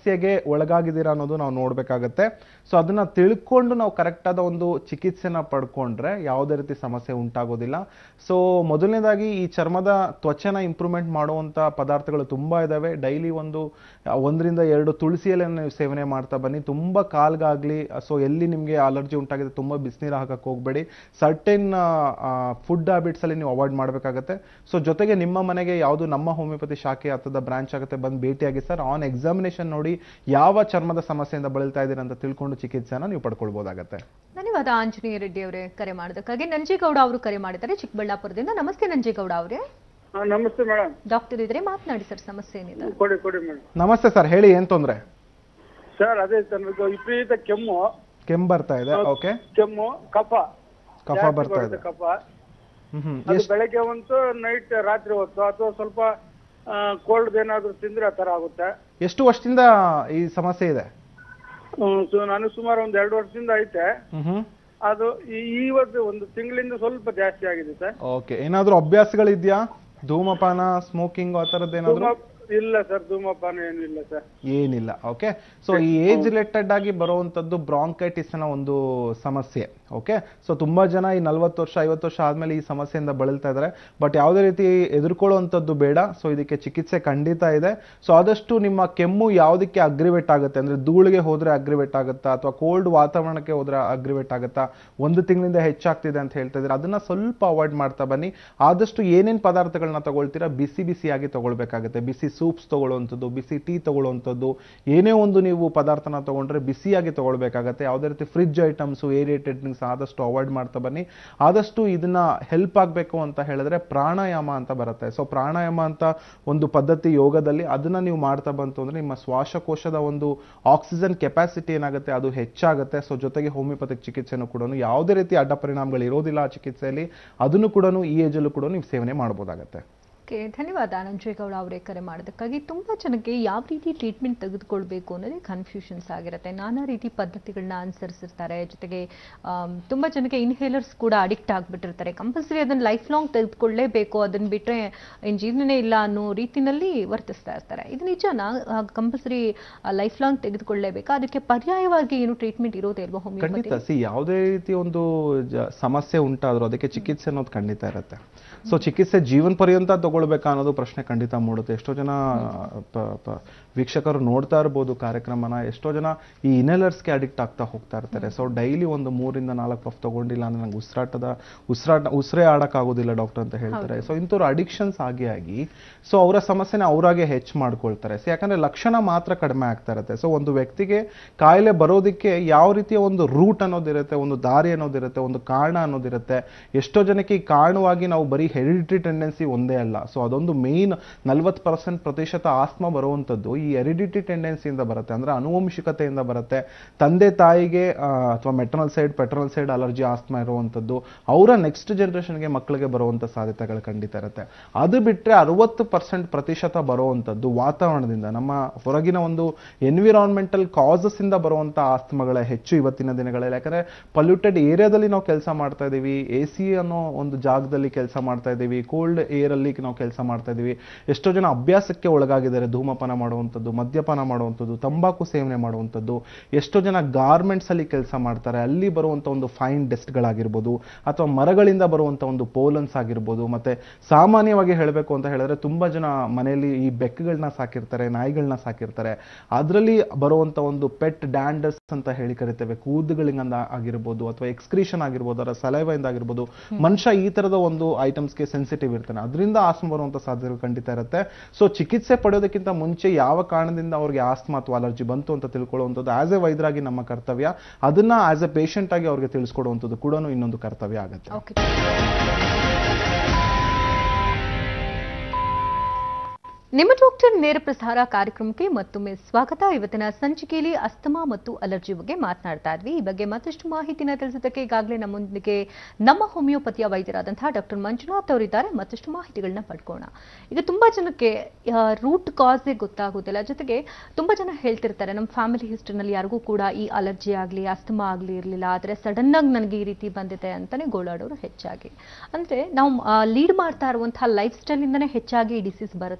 ಸಮಸ್ಯೆಗೆ ಒಳಗಾಗಿದ್ದೀರಾ ಅನ್ನೋದು ನಾವು ನೋಡ್ಬೇಕಾಗತ್ತೆ. ಸೊ ಅದನ್ನ ತಿಳ್ಕೊಂಡು ನಾವು ಕರೆಕ್ಟ್ ಆದ ಒಂದು ಚಿಕಿತ್ಸೆನ ಪಡ್ಕೊಂಡ್ರೆ ಯಾವುದೇ ರೀತಿ ಸಮಸ್ಯೆ ಉಂಟಾಗೋದಿಲ್ಲ. ಸೊ ಮೊದಲನೇದಾಗಿ ಈ ಚರ್ಮದ ತ್ವಚೆನ ಇಂಪ್ರೂವ್ಮೆಂಟ್ ಮಾಡುವಂತ ಪದಾರ್ಥಗಳು ತುಂಬಾ ಇದಾವೆ. ಡೈಲಿ ಒಂದು ಒಂದರಿಂದ ಎರಡು ತುಳಸಿ ಎಲೆಯನ್ನು ನೀವು ಸೇವನೆ ಮಾಡ್ತಾ ಬನ್ನಿ. ತುಂಬಾ ಕಾಲ್ಗಾಗ್ಲಿ, ಸೊ ಎಲ್ಲಿ ನಿಮಗೆ ಅಲರ್ಜಿ ಉಂಟಾಗಿದೆ ತುಂಬಾ ಬಿಸಿನೀರು ಹಾಕಕ್ಕೆ ಹೋಗ್ಬೇಡಿ. ಸರ್ಟೆನ್ ಫುಡ್ ಹ್ಯಾಬಿಟ್ಸ್ ಅಲ್ಲಿ ನೀವು ಅವಾಯ್ಡ್ ಮಾಡಬೇಕಾಗತ್ತೆ. ಸೊ ಜೊತೆಗೆ ನಿಮ್ಮ ಮನೆಗೆ ಯಾವುದು ನಮ್ಮ ಹೋಮಿಯೋಪತಿ ಶಾಖೆ ಹತ್ತದ ಬ್ರಾಂಚ್ ಆಗುತ್ತೆ ಬಂದು ಭೇಟಿಯಾಗಿ ಸರ್, ಆನ್ ಎಕ್ಸಾಮಿನೇಷನ್ ನೋಡಿ ಯಾವ ಚರ್ಮದ ಸಮಸ್ಯೆಯಿಂದ ಬಳಲ್ತಾ ಇದ್ದೀರಾ ಅಂತ ತಿಳ್ಕೊಂಡು ಚಿಕಿತ್ಸೆನ ನೀವು ಪಡ್ಕೊಳ್ಬಹುದಾಗತ್ತೆ. ಧನ್ಯವಾದ ಆಂಜನೇಯ ರೆಡ್ಡಿ ಅವರೇ ಕರೆ ಮಾಡೋದಕ್ಕಾಗಿ. ನಂಜೇಗೌಡ ಅವರು ಕರೆ ಮಾಡಿದ್ದಾರೆ ಚಿಕ್ಕಬಳ್ಳಾಪುರದಿಂದ. ನಮಸ್ತೆ ನಂಜೇಗೌಡ ಅವರೇ. ನಮಸ್ತೆ ಮೇಡಮ್. ಡಾಕ್ಟರ್ ಇದ್ರೆ ಮಾತನಾಡಿ ಸರ್, ಸಮಸ್ಯೆ ಏನಿದೆ? ಕೊಡಿ ಕೊಡಿ ಮೇಡಮ್. ನಮಸ್ತೆ ಸರ್, ಹೇಳಿ ಏನ್ ತೊಂದ್ರೆ? ಸರ್ ಅದೇ ನನಗೆ ವಿಪರೀತ ಕೆಮ್ಮು ಕೆಮ್ಮು ಬರ್ತಾ ಇದೆ. ಓಕೆ, ಕೆಮ್ಮು ಕಫ ಕಫ ಬರ್ತಾ ಇದೆ. ಕಫ ಹ್ಮ್ ಅದು ಬೆಳಗ್ಗೆ ಹೊತ್ತು ನೈಟ್ ರಾತ್ರಿ ಹೊತ್ತು ಅಥವಾ ಸ್ವಲ್ಪ ಕೋಲ್ಡ್ ಏನಾದ್ರು ತಿಂದ್ರೆ ಆ ತರ ಆಗುತ್ತೆ. ಎಷ್ಟು ವರ್ಷದಿಂದ ಈ ಸಮಸ್ಯೆ ಇದೆ? ನಾನು ಸುಮಾರು ಒಂದ್ ಎರಡು ವರ್ಷದಿಂದ ಐತೆ. ಅದು ಇವತ್ತು ಒಂದು ತಿಂಗಳಿಂದ ಸ್ವಲ್ಪ ಜಾಸ್ತಿ ಆಗಿದೆ ಸರ್. ಓಕೆ, ಏನಾದ್ರು ಅಭ್ಯಾಸಗಳಿದ್ಯಾ? ಧೂಮಪಾನ, ಸ್ಮೋಕಿಂಗ್ ಆ ತರದ್ದು ಏನಾದ್ರು? ಇಲ್ಲ ಸರ್, ಧೂಮಪಾನ ಏನಿಲ್ಲ ಸರ್. ಏನಿಲ್ಲ. ಓಕೆ, ಸೊ ಈ ಏಜ್ ರಿಲೇಟೆಡ್ ಆಗಿ ಬರುವಂತದ್ದು ಬ್ರಾಂಕೈಟಿಸ್ ನ ಒಂದು ಸಮಸ್ಯೆ. ಓಕೆ, ಸೊ ತುಂಬಾ ಜನ ಈ ನಲ್ವತ್ತು ವರ್ಷ ಐವತ್ತು ವರ್ಷ ಆದ್ಮೇಲೆ ಈ ಸಮಸ್ಯೆಯಿಂದ ಬಳಲ್ತಾ ಇದ್ದಾರೆ. ಬಟ್ ಯಾವುದೇ ರೀತಿ ಎದುರ್ಕೊಳ್ಳುವಂಥದ್ದು ಬೇಡ. ಸೊ ಇದಕ್ಕೆ ಚಿಕಿತ್ಸೆ ಖಂಡಿತ ಇದೆ. ಸೊ ಆದಷ್ಟು ನಿಮ್ಮ ಕೆಮ್ಮು ಯಾವುದಕ್ಕೆ ಅಗ್ರಿವೇಟ್ ಆಗುತ್ತೆ ಅಂದ್ರೆ ಧೂಳಿಗೆ ಹೋದ್ರೆ ಅಗ್ರಿವೇಟ್ ಆಗುತ್ತಾ ಅಥವಾ ಕೋಲ್ಡ್ ವಾತಾವರಣಕ್ಕೆ ಹೋದ್ರೆ ಅಗ್ರಿವೇಟ್ ಆಗುತ್ತಾ, ಒಂದು ತಿಂಗಳಿಂದ ಹೆಚ್ಚಾಗ್ತಿದೆ ಅಂತ ಹೇಳ್ತಾ ಇದ್ರೆ ಅದನ್ನ ಸ್ವಲ್ಪ ಅವಾಯ್ಡ್ ಮಾಡ್ತಾ ಬನ್ನಿ. ಆದಷ್ಟು ಏನೇನ್ ಪದಾರ್ಥಗಳನ್ನ ತಗೊಳ್ತೀರಾ ಬಿಸಿ ಬಿಸಿಯಾಗಿ ತಗೊಳ್ಬೇಕಾಗುತ್ತೆ. ಬಿಸಿ ಸೂಪ್ಸ್ ತಗೊಳ್ಳುವಂಥದ್ದು, ಬಿಸಿ ಟೀ ತಗೊಳ್ಳುವಂಥದ್ದು, ಏನೇ ಒಂದು ನೀವು ಪದಾರ್ಥನ ತಗೊಂಡ್ರೆ ಬಿಸಿಯಾಗಿ ತಗೊಳ್ಬೇಕಾಗತ್ತೆ. ಯಾವುದೇ ರೀತಿ ಫ್ರಿಡ್ಜ್ ಐಟಮ್ಸ್, ಏರಿಯೇಟೆಡ್ ಡ್ರಿಂಕ್ಸ್ ಆದಷ್ಟು ಅವಾಯ್ಡ್ ಮಾಡ್ತಾ ಬನ್ನಿ. ಆದಷ್ಟು ಇದನ್ನ ಹೆಲ್ಪ್ ಆಗಬೇಕು ಅಂತ ಹೇಳಿದ್ರೆ ಪ್ರಾಣಾಯಾಮ ಅಂತ ಬರುತ್ತೆ. ಸೊ ಪ್ರಾಣಾಯಾಮ ಅಂತ ಒಂದು ಪದ್ಧತಿ ಯೋಗದಲ್ಲಿ, ಅದನ್ನ ನೀವು ಮಾಡ್ತಾ ಬಂತು ಅಂದ್ರೆ ನಿಮ್ಮ ಶ್ವಾಸಕೋಶದ ಒಂದು ಆಕ್ಸಿಜನ್ ಕೆಪಾಸಿಟಿ ಏನಾಗುತ್ತೆ ಅದು ಹೆಚ್ಚಾಗುತ್ತೆ. ಸೊ ಜೊತೆಗೆ ಹೋಮಿಯೋಪತಿಕ್ ಚಿಕಿತ್ಸೆನೂ ಕೂಡ ಯಾವುದೇ ರೀತಿ ಅಡ್ಡ ಪರಿಣಾಮಗಳು ಇರೋದಿಲ್ಲ ಆ ಚಿಕಿತ್ಸೆಯಲ್ಲಿ. ಅದನ್ನು ಕೂಡ ಈ ಏಜ್ ಅಲ್ಲೂ ಕೂಡ ನೀವು ಸೇವನೆ ಮಾಡಬಹುದಾಗುತ್ತೆ. ಓಕೆ, ಧನ್ಯವಾದ ನಂಜೇಗೌಡ ಅವರೇ ಕರೆ ಮಾಡೋದಕ್ಕಾಗಿ. ತುಂಬ ಜನಕ್ಕೆ ಯಾವ ರೀತಿ ಟ್ರೀಟ್ಮೆಂಟ್ ತೆಗೆದುಕೊಳ್ಬೇಕು ಅನ್ನೋದೇ ಕನ್ಫ್ಯೂಷನ್ಸ್ ಆಗಿರುತ್ತೆ. ನಾನಾ ರೀತಿ ಪದ್ಧತಿಗಳನ್ನ ಅನುಸರಿಸಿರ್ತಾರೆ. ಜೊತೆಗೆ ತುಂಬ ಜನಕ್ಕೆ ಇನ್ಹೇಲರ್ಸ್ ಕೂಡ ಅಡಿಕ್ಟ್ ಆಗಿಬಿಟ್ಟಿರ್ತಾರೆ. ಕಂಪಲ್ಸರಿ ಅದನ್ನು ಲೈಫ್ ಲಾಂಗ್ ತೆಗೆದುಕೊಳ್ಳೇಬೇಕು, ಅದನ್ನು ಬಿಟ್ಟರೆ ಏನು ಜೀವನನೇ ಇಲ್ಲ ಅನ್ನೋ ರೀತಿಯಲ್ಲಿ ವರ್ತಿಸ್ತಾ ಇರ್ತಾರೆ. ಇದು ನಿಜನಾ? ಕಂಪಲ್ಸರಿ ಲೈಫ್ ಲಾಂಗ್ ತೆಗೆದುಕೊಳ್ಳೇಬೇಕಾ? ಅದಕ್ಕೆ ಪರ್ಯಾಯವಾಗಿ ಏನು ಟ್ರೀಟ್ಮೆಂಟ್ ಇರೋದೇ ಇಲ್ವಾ ಹೋಮಿಯೋಪತಿ? ಖಂಡಿತ. ಸಿ ಯಾವುದೇ ರೀತಿ ಒಂದು ಸಮಸ್ಯೆ ಉಂಟಾದ್ರೂ ಅದಕ್ಕೆ ಚಿಕಿತ್ಸೆ ಅನ್ನೋದು ಖಂಡಿತ ಇರುತ್ತೆ. ಸೊ ಚಿಕಿತ್ಸೆ ಜೀವನ ಪರ್ಯಂತ ತಗೊಳ್ಬೇಕಾ ಅನ್ನೋದು ಪ್ರಶ್ನೆ ಖಂಡಿತ ಮೂಡುತ್ತೆ. ಎಷ್ಟೋ ಜನ ವೀಕ್ಷಕರು ನೋಡ್ತಾ ಇರ್ಬೋದು ಕಾರ್ಯಕ್ರಮನ, ಎಷ್ಟೋ ಜನ ಈ ಇನ್ಹೇಲರ್ಸ್ಗೆ ಅಡಿಕ್ಟ್ ಆಗ್ತಾ ಹೋಗ್ತಾ ಇರ್ತಾರೆ. ಸೊ ಡೈಲಿ ಒಂದು ಮೂರಿಂದ ನಾಲ್ಕು ಪಫ್ ತಗೊಂಡಿಲ್ಲ ಅಂದ್ರೆ ನಂಗೆ ಉಸಿರಾಟದ ಉಸಿರಾಟ ಉಸಿರೇ ಆಡಕ್ಕಾಗೋದಿಲ್ಲ ಡಾಕ್ಟರ್ ಅಂತ ಹೇಳ್ತಾರೆ. ಸೊ ಇಂಥವ್ರು ಅಡಿಕ್ಷನ್ಸ್ ಆಗಿ ಆಗಿ ಸೊ ಅವರ ಸಮಸ್ಯೆನ ಅವರಾಗೆ ಹೆಚ್ಚು ಮಾಡ್ಕೊಳ್ತಾರೆ. ಸೊ ಯಾಕಂದ್ರೆ ಲಕ್ಷಣ ಮಾತ್ರ ಕಡಿಮೆ ಆಗ್ತಾ ಇರುತ್ತೆ. ಸೊ ಒಂದು ವ್ಯಕ್ತಿಗೆ ಕಾಯಿಲೆ ಬರೋದಕ್ಕೆ ಯಾವ ರೀತಿಯ ಒಂದು ರೂಟ್ ಅನ್ನೋದಿರುತ್ತೆ, ಒಂದು ದಾರಿ ಅನ್ನೋದಿರುತ್ತೆ, ಒಂದು ಕಾರಣ ಅನ್ನೋದಿರುತ್ತೆ. ಎಷ್ಟೋ ಜನಕ್ಕೆ ಈ ಕಾರಣವಾಗಿ ನಾವು ಬರೀ ಹೆರಿಡಿಟರಿ ಟೆಂಡೆನ್ಸಿ ಒಂದೇ ಅಲ್ಲ. ಸೊ ಅದೊಂದು ಮೇನ್ ನಲ್ವತ್ತು ಪರ್ಸೆಂಟ್ ಪ್ರತಿಶತ ಆಸ್ಮಾ ಬರುವಂಥದ್ದು ಈ ಹೆರಿಡಿಟರಿ ಟೆಂಡೆನ್ಸಿಯಿಂದ ಬರುತ್ತೆ, ಅಂದ್ರೆ ಅನುವಂಶಿಕತೆಯಿಂದ ಬರುತ್ತೆ. ತಂದೆ ತಾಯಿಗೆ ಅಥವಾ maternal side paternal side allergy asthma ಇರುವಂಥದ್ದು ಅವರ ನೆಕ್ಸ್ಟ್ ಜನರೇಷನ್ಗೆ ಮಕ್ಕಳಿಗೆ ಬರುವಂಥ ಸಾಧ್ಯತೆಗಳು ಖಂಡಿತ ಇರುತ್ತೆ. ಅದು ಬಿಟ್ಟರೆ ಅರವತ್ತು ಪರ್ಸೆಂಟ್ ಪ್ರತಿಶತ ಬರುವಂಥದ್ದು ವಾತಾವರಣದಿಂದ, ನಮ್ಮ ಹೊರಗಿನ ಒಂದು ಎನ್ವಿರಾನ್ಮೆಂಟಲ್ ಕಾಸಸ್ ಇಂದ ಬರುವಂಥ ಆಸ್ತಮಗಳ ಹೆಚ್ಚು ಇವತ್ತಿನ ದಿನಗಳಲ್ಲಿ. ಯಾಕಂದ್ರೆ ಪೊಲ್ಯೂಟೆಡ್ ಏರಿಯಾದಲ್ಲಿ ನಾವು ಕೆಲಸ ಮಾಡ್ತಾ ಇದ್ದೀವಿ, ಎ ಸಿ ಅನ್ನೋ ಒಂದು ಜಾಗದಲ್ಲಿ ಕೆಲಸ ಮಾಡ್ತಾ ಇದ್ದೀವಿ, ಕೋಲ್ಡ್ ಏರ್ ಅಲ್ಲಿ ನಾವು ಕೆಲಸ ಮಾಡ್ತಾ ಇದ್ದೀವಿ. ಎಷ್ಟೋ ಜನ ಅಭ್ಯಾಸಕ್ಕೆ ಒಳಗಾಗಿದ್ದಾರೆ, ಧೂಮಪಾನ ಮಾಡುವಂಥದ್ದು, ಮದ್ಯಪಾನ ಮಾಡುವಂಥದ್ದು, ತಂಬಾಕು ಸೇವನೆ ಮಾಡುವಂಥದ್ದು. ಎಷ್ಟೋ ಜನ ಗಾರ್ಮೆಂಟ್ಸ್ ಅಲ್ಲಿ ಕೆಲಸ ಮಾಡ್ತಾರೆ, ಅಲ್ಲಿ ಬರುವಂಥ ಒಂದು ಫೈನ್ ಡೆಸ್ಟ್ಗಳಾಗಿರ್ಬೋದು ಅಥವಾ ಮರಗಳಿಂದ ಬರುವಂಥ ಒಂದು ಪೋಲನ್ಸ್ ಆಗಿರ್ಬೋದು. ಮತ್ತೆ ಸಾಮಾನ್ಯವಾಗಿ ಹೇಳಬೇಕು ಅಂತ ಹೇಳಿದ್ರೆ ತುಂಬಾ ಜನ ಮನೆಯಲ್ಲಿ ಈ ಬೆಕ್ಕುಗಳನ್ನ ಸಾಕಿರ್ತಾರೆ, ನಾಯಿಗಳನ್ನ ಸಾಕಿರ್ತಾರೆ. ಅದರಲ್ಲಿ ಬರುವಂಥ ಒಂದು ಪೆಟ್ ಡ್ಯಾಂಡರ್ಸ್ ಅಂತ ಹೇಳಿ ಕರಿತೇವೆ, ಕೂದಗಳಿಂದ ಆಗಿರ್ಬೋದು ಅಥವಾ ಎಕ್ಸ್ಕ್ರೀಷನ್ ಆಗಿರ್ಬೋದು, ಅದರ ಸಲೈವಿಂದ ಆಗಿರ್ಬೋದು. ಮನುಷ್ಯ ಈ ತರದ ಒಂದು ಐಟಮ್ಸ್ಗೆ ಸೆನ್ಸಿಟಿವ್ ಇರ್ತಾನೆ, ಅದರಿಂದ ಆಸ್ಮಾ ಬರುವಂಥ ಸಾಧ್ಯತೆ ಖಂಡಿತ ಇರುತ್ತೆ. ಸೊ ಚಿಕಿತ್ಸೆ ಪಡೆಯೋದಕ್ಕಿಂತ ಮುಂಚೆ ಯಾವ ಕಾರಣದಿಂದ ಅವ್ರಿಗೆ ಆಸ್ಮಾ ಅಥವಾ ಅಲರ್ಜಿ ಬಂತು ಅಂತ ತಿಳ್ಕೊಳ್ಳುವಂಥದ್ದು ಆಸ್ ಎ ವೈದ್ಯರಾಗಿ ನಮ್ಮ ಕರ್ತವ್ಯ. ಅದನ್ನ ಆಸ್ ಎ ಪೇಷಂಟ್ ಆಗಿ ಅವ್ರಿಗೆ ತಿಳಿಸ್ಕೊಡುವಂಥದ್ದು ಕೂಡ ಇನ್ನೊಂದು ಕರ್ತವ್ಯ ಆಗುತ್ತೆ. ನಿಮ್ಮ ಡಾಕ್ಟರ್ ನೇರ ಪ್ರಸಾರ ಕಾರ್ಯಕ್ರಮಕ್ಕೆ ಮತ್ತೊಮ್ಮೆ ಸ್ವಾಗತ. ಇವತ್ತಿನ ಸಂಚಿಕೆಯಲ್ಲಿ ಅಸ್ತಮಾ ಮತ್ತು ಅಲರ್ಜಿ ಬಗ್ಗೆ ಮಾತನಾಡ್ತಾ ಇದ್ವಿ. ಈ ಬಗ್ಗೆ ಮತ್ತಷ್ಟು ಮಾಹಿತಿನ ತಿಳಿಸೋದಕ್ಕೆ ಈಗಾಗಲೇ ನಮ್ಮೊಂದಿಗೆ ನಮ್ಮ ಹೋಮಿಯೋಪತಿಯ ವೈದ್ಯರಾದಂತಹ ಡಾಕ್ಟರ್ ಮಂಜುನಾಥ್ ಅವರಿದ್ದಾರೆ. ಮತ್ತಷ್ಟು ಮಾಹಿತಿಗಳನ್ನ ಪಡ್ಕೋಣ. ಈಗ ತುಂಬಾ ಜನಕ್ಕೆ ರೂಟ್ ಕಾಸ್ ಗೊತ್ತಾಗೋದಿಲ್ಲ. ಜೊತೆಗೆ ತುಂಬಾ ಜನ ಹೇಳ್ತಿರ್ತಾರೆ ನಮ್ಮ ಫ್ಯಾಮಿಲಿ ಹಿಸ್ಟ್ರಿನಲ್ಲಿ ಯಾರಿಗೂ ಕೂಡ ಈ ಅಲರ್ಜಿ ಆಗಲಿ ಅಸ್ತಮಾ ಆಗಲಿ ಇರಲಿಲ್ಲ, ಆದರೆ ಸಡನ್ ಆಗಿ ನನಗೆ ಈ ರೀತಿ ಬಂದಿದೆ ಅಂತಾನೆ ಗೋಳಾಡೋರು ಹೆಚ್ಚಾಗಿ. ಅಂದ್ರೆ ನಾವು ಲೀಡ್ ಮಾಡ್ತಾ ಇರುವಂತಹ ಲೈಫ್ ಸ್ಟೈಲ್ ಇಂದನೇ ಹೆಚ್ಚಾಗಿ ಈ ಡಿಸೀಸ್ ಬರುತ್ತೆ ಅಂತ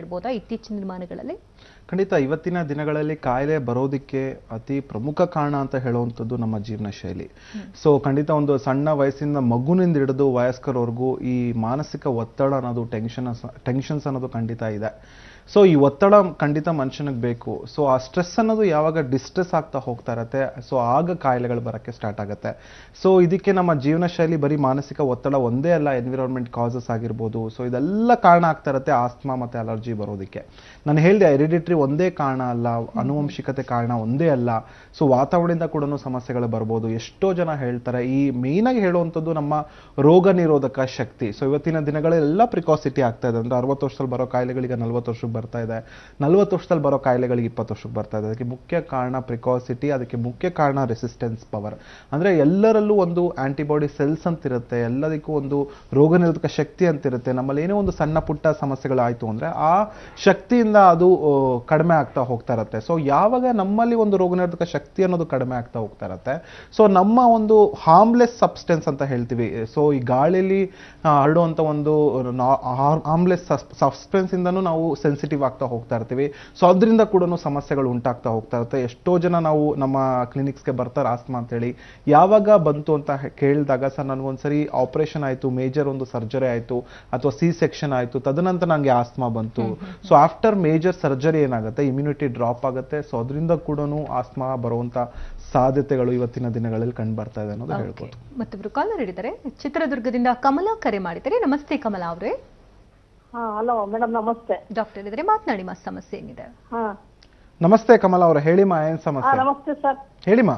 ಹೇಳ್ಬೋದಾ ಇತ್ತೀಚಿನ ದಿನಮಾನಗಳಲ್ಲಿ? ಖಂಡಿತ ಇವತ್ತಿನ ದಿನಗಳಲ್ಲಿ ಕಾಯಿಲೆ ಬರೋದಕ್ಕೆ ಅತಿ ಪ್ರಮುಖ ಕಾರಣ ಅಂತ ಹೇಳುವಂಥದ್ದು ನಮ್ಮ ಜೀವನ ಶೈಲಿ. ಸೊ ಖಂಡಿತ ಒಂದು ಸಣ್ಣ ವಯಸ್ಸಿನ ಮಗುನಿಂದ ಹಿಡಿದು ವಯಸ್ಕರವರೆಗೂ ಈ ಮಾನಸಿಕ ಒತ್ತಡ ಅನ್ನೋದು ಟೆನ್ಷನ್ ಟೆನ್ಷನ್ಸ್ ಅನ್ನೋದು ಖಂಡಿತ ಇದೆ. ಸೊ ಈ ಒತ್ತಡ ಖಂಡಿತ ಮನುಷ್ಯನಿಗೆ ಬೇಕು. ಸೊ ಆ ಸ್ಟ್ರೆಸ್ ಅನ್ನೋದು ಯಾವಾಗ ಡಿಸ್ಟ್ರೆಸ್ ಆಗ್ತಾ ಹೋಗ್ತಾ ಇರತ್ತೆ, ಸೊ ಆಗ ಕಾಯಿಲೆಗಳು ಬರೋಕ್ಕೆ ಸ್ಟಾರ್ಟ್ ಆಗುತ್ತೆ. ಸೊ ಇದಕ್ಕೆ ನಮ್ಮ ಜೀವನ ಶೈಲಿ ಬರೀ ಮಾನಸಿಕ ಒತ್ತಡ ಒಂದೇ ಅಲ್ಲ, ಎನ್ವಿರಾನ್ಮೆಂಟ್ ಕಾಸಸ್ ಆಗಿರ್ಬೋದು. ಸೊ ಇದೆಲ್ಲ ಕಾರಣ ಆಗ್ತಾ ಇರುತ್ತೆ ಆಸ್ತಮಾ ಮತ್ತು ಅಲರ್ಜಿ ಬರೋದಕ್ಕೆ. ನಾನು ಹೇಳಿದೆ ಹೆರಿಡಿಟ್ರಿ ಒಂದೇ ಕಾರಣ ಅಲ್ಲ, ಆನುವಂಶಿಕತೆ ಕಾರಣ ಒಂದೇ ಅಲ್ಲ. ಸೊ ವಾತಾವರಣದಿಂದ ಕೂಡ ಸಮಸ್ಯೆಗಳು ಬರ್ಬೋದು. ಎಷ್ಟೋ ಜನ ಹೇಳ್ತಾರೆ, ಈ ಮೇಯ್ನಾಗಿ ಹೇಳುವಂಥದ್ದು ನಮ್ಮ ರೋಗ ನಿರೋಧಕ ಶಕ್ತಿ. ಸೊ ಇವತ್ತಿನ ದಿನಗಳೆಲ್ಲ ಪ್ರಿಕಾಸಿಟಿ ಆಗ್ತಾ ಇದೆ. ಅಂದ್ರೆ ಅರವತ್ತು ವರ್ಷದಲ್ಲಿ ಬರೋ ಕಾಯಿಲೆಗಳಿಗೆ ನಲ್ವತ್ತು ವರ್ಷಕ್ಕೆ ಬರ್ತಾ ಇದೆ, ನಲ್ವತ್ತು ವರ್ಷದಲ್ಲಿ ಬರೋ ಕಾಯಿಲೆಗಳಿಗೆ ಇಪ್ಪತ್ತು ವರ್ಷಕ್ಕೆ ಬರ್ತಾ ಇದೆ. ಅದಕ್ಕೆ ಮುಖ್ಯ ಕಾರಣ ಪ್ರಿಕಾಸಿಟಿ, ಅದಕ್ಕೆ ಮುಖ್ಯ ಕಾರಣ ರೆಸಿಸ್ಟೆನ್ಸ್ ಪವರ್. ಅಂದ್ರೆ ಎಲ್ಲರಲ್ಲೂ ಒಂದು ಆಂಟಿಬಾಡಿ ಸೆಲ್ಸ್ ಅಂತಿರುತ್ತೆ, ಎಲ್ಲದಕ್ಕೂ ಒಂದು ರೋಗ ನಿರೋಧಕ ಶಕ್ತಿ ಅಂತಿರುತ್ತೆ. ನಮ್ಮಲ್ಲಿ ಏನೋ ಒಂದು ಸಣ್ಣ ಪುಟ್ಟ ಸಮಸ್ಯೆಗಳಾಯ್ತು ಅಂದ್ರೆ ಆ ಶಕ್ತಿಯಿಂದ ಅದು ಕಡಿಮೆ ಆಗ್ತಾ ಹೋಗ್ತಾ ಇರುತ್ತೆ. ಸೊ ಯಾವಾಗ ನಮ್ಮಲ್ಲಿ ಒಂದು ರೋಗ ನಿರೋಧಕ ಶಕ್ತಿ ಅನ್ನೋದು ಕಡಿಮೆ ಆಗ್ತಾ ಹೋಗ್ತಾ ಇರುತ್ತೆ, ಸೊ ನಮ್ಮ ಒಂದು ಹಾರ್ಮ್ಲೆಸ್ ಸಬ್ಸ್ಟೆನ್ಸ್ ಅಂತ ಹೇಳ್ತೀವಿ, ಸೊ ಈ ಗಾಳಿಯಲ್ಲಿ ಹರಡುವಂತ ಒಂದು ಹಾರ್ಮ್ಲೆಸ್ ಸಬ್ಸ್ಟೆನ್ಸ್ ಇಂದನೂ ನಾವು ಸೆನ್ಸಿಟಿವ್ ಆಗ್ತಾ ಹೋಗ್ತಾ ಇರ್ತೀವಿ. ಸೊ ಅದರಿಂದ ಕೂಡ ಸಮಸ್ಯೆಗಳು ಉಂಟಾಗ್ತಾ ಹೋಗ್ತಾ ಇರುತ್ತೆ. ಎಷ್ಟೋ ಜನ ನಾವು ನಮ್ಮ ಕ್ಲಿನಿಕ್ಸ್ಗೆ ಬರ್ತಾರೆ ಆಸ್ತಮಾ ಅಂತೇಳಿ. ಯಾವಾಗ ಬಂತು ಅಂತ ಕೇಳಿದಾಗ, ಸರ್ ನನಗೊಂದ್ಸರಿ ಆಪರೇಷನ್ ಆಯಿತು, ಮೇಜರ್ ಒಂದು ಸರ್ಜರಿ ಆಯಿತು ಅಥವಾ ಸಿ ಸೆಕ್ಷನ್ ಆಯಿತು, ತದನಂತರ ನನಗೆ ಆಸ್ತಮಾ ಬಂತು. ಸೊ ಆಫ್ಟರ್ ಮೇಜರ್ ಸರ್ಜರಿ ಏನಾಗುತ್ತೆ, ಇಮ್ಯುನಿಟಿ ಡ್ರಾಪ್ ಆಗುತ್ತೆ. ಸೊ ಅದರಿಂದ ಕೂಡ ಆಸ್ತಮಾ ಬರುವಂತ ಸಾಧ್ಯತೆಗಳು ಇವತ್ತಿನ ದಿನಗಳಲ್ಲಿ ಕಂಡು ಬರ್ತಾ ಇದೆ ಅನ್ನೋದು ಹೇಳ್ಬೋದು. ಮತ್ತೊಬ್ರು ಕಾಲರ್ ಇದ್ದಾರೆ, ಚಿತ್ರದುರ್ಗದಿಂದ ಕಮಲಾ ಕರೆ ಮಾಡಿದ್ದಾರೆ. ನಮಸ್ತೆ ಕಮಲಾ ಅವರೇ. ಹಾ ಹಲೋ ಮೇಡಮ್, ನಮಸ್ತೆ. ಡಾಕ್ಟರ್ ಇದ್ರೆ ಮಾತನಾಡಿ, ಮಾ ಸಮಸ್ಯೆ ಏನಿದೆ? ಹಾ ನಮಸ್ತೆ ಕಮಲಾ ಅವರ, ಹೇಳಿಮಾ ಏನ್ ಸಮಸ್ಯೆ? ನಮಸ್ತೆ ಸರ್. ಹೇಳಿಮಾ.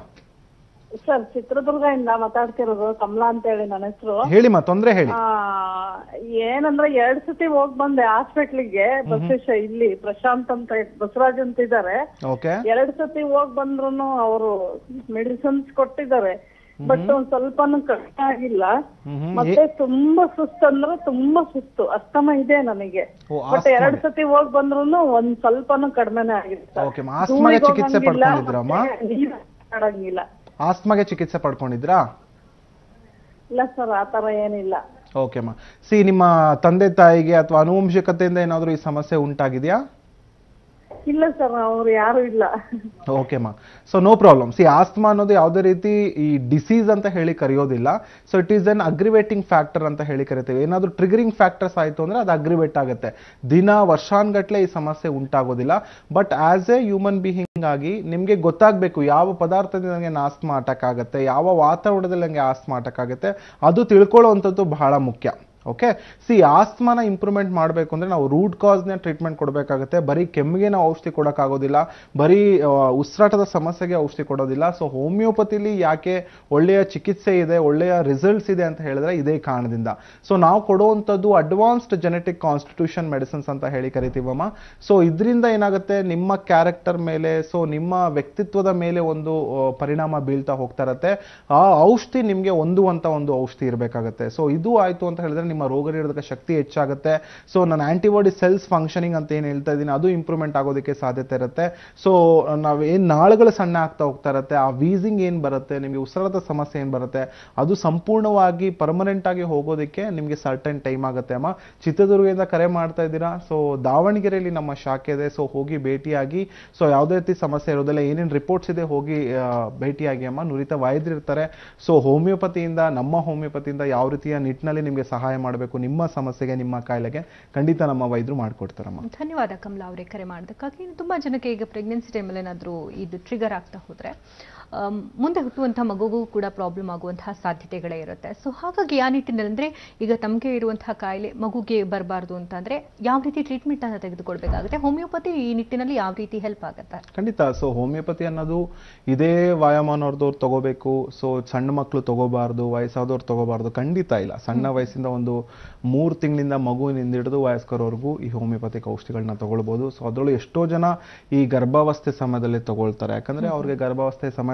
ಸರ್ ಚಿತ್ರದುರ್ಗದಿಂದ ಮಾತಾಡ್ತಿರೋದು, ಕಮಲಾ ಅಂತ ಹೇಳಿ ನನ್ನ ಹೆಸರು. ಹೇಳಿಮಾ, ತೊಂದ್ರೆ ಹೇಳಿ. ಏನಂದ್ರೆ ಎರಡ್ ಸತಿ ಹೋಗ್ ಬಂದೆ ಹಾಸ್ಪಿಟ್ಲಿಗೆ. ಬಸವೇಶ ಇಲ್ಲಿ ಪ್ರಶಾಂತ್ ಅಂತ ಬಸವರಾಜ್ ಅಂತ ಇದ್ದಾರೆ. ಎರಡ್ ಸತಿ ಹೋಗ್ ಬಂದ್ರು ಅವರು ಮೆಡಿಸಿನ್ಸ್ ಕೊಟ್ಟಿದ್ದಾರೆ, ಬಟ್ ಒಂದ್ ಸ್ವಲ್ಪನೂ ಕಡಿಮೆ ಆಗಿಲ್ಲ. ಮತ್ತೆ ತುಂಬಾ ಸುಸ್ತು ಅಂದ್ರೆ ತುಂಬಾ ಸುಸ್ತು, ಅಸ್ತಮ ಇದೆ ನನಗೆ. ಬಟ್ ಎರಡ್ ಸತಿ ಹೋಗ್ ಬಂದ್ರು ಒಂದ್ ಸ್ವಲ್ಪನೂ ಕಡಿಮೆನೆ ಆಗಿಲ್ಲ. ಆಸ್ತಮಾಗೆ ಚಿಕಿತ್ಸೆ ಪಡ್ಕೊಂಡಿದ್ರಾ? ಇಲ್ಲ ಸರ್, ಆತರ ಏನಿಲ್ಲ. ಓಕೆ ಮಾ. ಸಿ, ನಿಮ್ಮ ತಂದೆ ತಾಯಿಗೆ ಅಥವಾ ಆನುವಂಶಿಕತೆಯಿಂದ ಏನಾದ್ರು ಈ ಸಮಸ್ಯೆ ಉಂಟಾಗಿದೆಯಾ? ಇಲ್ಲ ಸರ್, ಅವ್ರು ಯಾರು ಇಲ್ಲ. ಓಕೆ ಮಾ. So no problem. See, asthma ಅನ್ನೋದು ಯಾವುದೇ ರೀತಿ ಈ ಡಿಸೀಸ್ ಅಂತ ಹೇಳಿ ಕರೆಯೋದಿಲ್ಲ. So it is an aggravating factor ಅಂತ ಹೇಳಿ ಕರಿತೀವಿ. ಏನಾದ್ರು ಟ್ರಿಗರಿಂಗ್ ಫ್ಯಾಕ್ಟರ್ಸ್ ಆಯ್ತು ಅಂದ್ರೆ ಅದು ಅಗ್ರಿವೇಟ್ ಆಗುತ್ತೆ. ದಿನ ವರ್ಷಾನ್ಗಟ್ಲೆ ಈ ಸಮಸ್ಯೆ ಉಂಟಾಗೋದಿಲ್ಲ. But as a human being ಆಗಿ ನಿಮ್ಗೆ ಗೊತ್ತಾಗ್ಬೇಕು ಯಾವ ಪದಾರ್ಥದಿಂದ ನನಗೆ ಆಸ್ತಮಾ ಅಟ್ಯಾಕ್ ಆಗುತ್ತೆ, ಯಾವ ವಾತಾವರಣದಲ್ಲಿ ನನಗೆ ಆಸ್ತಮಾ ಅಟ್ಯಾಕ್ ಆಗುತ್ತೆ, ಅದು ತಿಳ್ಕೊಳ್ಳುವಂಥದ್ದು ಬಹಳ ಮುಖ್ಯ. ಓಕೆ. ಸಿ, ಆಸ್ತಮಾನ ಇಂಪ್ರೂವ್ಮೆಂಟ್ ಮಾಡಬೇಕು ಅಂದ್ರೆ ನಾವು ರೂಟ್ ಕಾಸ್ನ ಟ್ರೀಟ್ಮೆಂಟ್ ಕೊಡಬೇಕಾಗುತ್ತೆ. ಬರೀ ಕೆಮ್ಮಿಗೆ ನಾವು ಔಷಧಿ ಕೊಡೋಕ್ಕಾಗೋದಿಲ್ಲ, ಬರೀ ಉಸಿರಾಟದ ಸಮಸ್ಯೆಗೆ ಔಷಧಿ ಕೊಡೋದಿಲ್ಲ. ಸೊ ಹೋಮಿಯೋಪತಿಲಿ ಯಾಕೆ ಒಳ್ಳೆಯ ಚಿಕಿತ್ಸೆ ಇದೆ, ಒಳ್ಳೆಯ ರಿಸಲ್ಟ್ಸ್ ಇದೆ ಅಂತ ಹೇಳಿದ್ರೆ ಇದೇ ಕಾರಣದಿಂದ. ಸೊ ನಾವು ಕೊಡುವಂಥದ್ದು ಅಡ್ವಾನ್ಸ್ಡ್ ಜೆನೆಟಿಕ್ ಕಾನ್ಸ್ಟಿಟ್ಯೂಷನ್ ಮೆಡಿಸಿನ್ಸ್ ಅಂತ ಹೇಳಿ ಕರಿತೀವಮ್ಮ. ಸೊ ಇದರಿಂದ ಏನಾಗುತ್ತೆ, ನಿಮ್ಮ ಕ್ಯಾರೆಕ್ಟರ್ ಮೇಲೆ, ಸೊ ನಿಮ್ಮ ವ್ಯಕ್ತಿತ್ವದ ಮೇಲೆ ಒಂದು ಪರಿಣಾಮ ಬೀಳ್ತಾ ಹೋಗ್ತಾ ಇರತ್ತೆ. ಆ ಔಷಧಿ ನಿಮಗೆ ಹೊಂದುವಂತ ಒಂದು ಔಷಧಿ ಇರಬೇಕಾಗತ್ತೆ. ಸೊ ಇದು ಆಯ್ತು ಅಂತ ಹೇಳಿದ್ರೆ ನಿಮ್ಮ ರೋಗ ನಿರೋಧಕ ಶಕ್ತಿ ಹೆಚ್ಚಾಗುತ್ತೆ. ಸೊ ನಾನು ಆಂಟಿಬಾಡಿ ಸೆಲ್ಸ್ ಫಂಕ್ಷನಿಂಗ್ ಅಂತ ಏನು ಹೇಳ್ತಾ ಇದ್ದೀನಿ ಅದು ಇಂಪ್ರೂವ್ಮೆಂಟ್ ಆಗೋದಕ್ಕೆ ಸಾಧ್ಯತೆ ಇರುತ್ತೆ. ಸೊ ನಾವೇನು ನಾಳುಗಳು ಸಣ್ಣ ಆಗ್ತಾ ಹೋಗ್ತಾ ಇರುತ್ತೆ, ಆ ವೀಸಿಂಗ್ ಏನು ಬರುತ್ತೆ, ನಿಮಗೆ ಉಸಿರಾಟದ ಸಮಸ್ಯೆ ಏನು ಬರುತ್ತೆ, ಅದು ಸಂಪೂರ್ಣವಾಗಿ ಪರ್ಮನೆಂಟ್ ಆಗಿ ಹೋಗೋದಕ್ಕೆ ನಿಮಗೆ ಸರ್ಟನ್ ಟೈಮ್ ಆಗುತ್ತೆ ಅಮ್ಮ. ಚಿತ್ರದುರ್ಗದಿಂದ ಕರೆ ಮಾಡ್ತಾ ಇದ್ದೀರಾ. ಸೊ ದಾವಣಗೆರೆಯಲ್ಲಿ ನಮ್ಮ ಶಾಖೆ ಇದೆ. ಸೊ ಹೋಗಿ ಭೇಟಿಯಾಗಿ, ಸೊ ಯಾವುದೇ ರೀತಿ ಸಮಸ್ಯೆ ಇರೋದಿಲ್ಲ, ಏನೇನು ರಿಪೋರ್ಟ್ಸ್ ಇದೆ ಹೋಗಿ ಭೇಟಿಯಾಗಿ ಅಮ್ಮ. ನುರಿತ ವೈದ್ಯರು ಇರ್ತಾರೆ. ಸೊ ಹೋಮಿಯೋಪತಿಯಿಂದ, ನಮ್ಮ ಹೋಮಿಯೋಪತಿಯಿಂದ ಯಾವ ರೀತಿಯ ನಿಟ್ಟಿನಲ್ಲಿ ನಿಮಗೆ ಸಹಾಯ ಮಾಡಬೇಕು, ನಿಮ್ಮ ಸಮಸ್ಯೆಗೆ, ನಿಮ್ಮ ಕಾಯಿಲೆಗೆ ಖಂಡಿತ ನಮ್ಮ ವೈದ್ಯರು ಮಾಡ್ಕೊಡ್ತಾರಮ್ಮ. ಧನ್ಯವಾದ ಕಮಲಾ ಅವರೇ ಕರೆ ಮಾಡೋದಕ್ಕಾಗಿ. ತುಂಬಾ ಜನಕ್ಕೆ ಈಗ ಪ್ರೆಗ್ನೆನ್ಸಿ ಟೈಮಲ್ಲಿ ಏನಾದರೂ ಇದು ಟ್ರಿಗರ್ ಆಗ್ತಾ ಹೋದ್ರೆ ಮುಂದೆ ಹುಟ್ಟುವಂತಹ ಮಗುಗೂ ಕೂಡ ಪ್ರಾಬ್ಲಮ್ ಆಗುವಂತಹ ಸಾಧ್ಯತೆಗಳೇ ಇರುತ್ತೆ. ಸೊ ಹಾಗಾಗಿ ಆ ನಿಟ್ಟಿನಲ್ಲಿ ಅಂದ್ರೆ ಈಗ ತಮಗೆ ಇರುವಂತಹ ಕಾಯಿಲೆ ಮಗುಗೆ ಬರಬಾರ್ದು ಅಂತಂದ್ರೆ ಯಾವ ರೀತಿ ಟ್ರೀಟ್ಮೆಂಟ್ ಅನ್ನು ತೆಗೆದುಕೊಳ್ಬೇಕಾಗುತ್ತೆ, ಹೋಮಿಯೋಪತಿ ಈ ನಿಟ್ಟಿನಲ್ಲಿ ಯಾವ ರೀತಿ ಹೆಲ್ಪ್ ಆಗುತ್ತೆ? ಖಂಡಿತ. ಸೊ ಹೋಮಿಯೋಪತಿ ಅನ್ನೋದು ಇದೇ ವಯೋಮಾನವ್ರದವ್ರು ತಗೋಬೇಕು, ಸೊ ಸಣ್ಣ ಮಕ್ಕಳು ತಗೋಬಾರ್ದು, ವಯಸ್ಸಾದವ್ರು ತಗೋಬಾರ್ದು, ಖಂಡಿತ ಇಲ್ಲ. ಸಣ್ಣ ವಯಸ್ಸಿಂದ ಒಂದು ಮೂರು ತಿಂಗಳಿಂದ ಮಗುವಿನಿಂದ ಹಿಡಿದು ವಯಸ್ಕರವರೆಗೂ ಈ ಹೋಮಿಯೋಪತಿಕ್ ಔಷಧಿಗಳನ್ನ ತಗೊಳ್ಬಹುದು. ಸೊ ಅದರಲ್ಲೂ ಎಷ್ಟೋ ಜನ ಈ ಗರ್ಭಾವಸ್ಥೆ ಸಮಯದಲ್ಲಿ ತಗೊಳ್ತಾರೆ, ಯಾಕಂದ್ರೆ ಅವ್ರಿಗೆ ಗರ್ಭಾವಸ್ಥೆ ಸಮಯದಲ್ಲಿ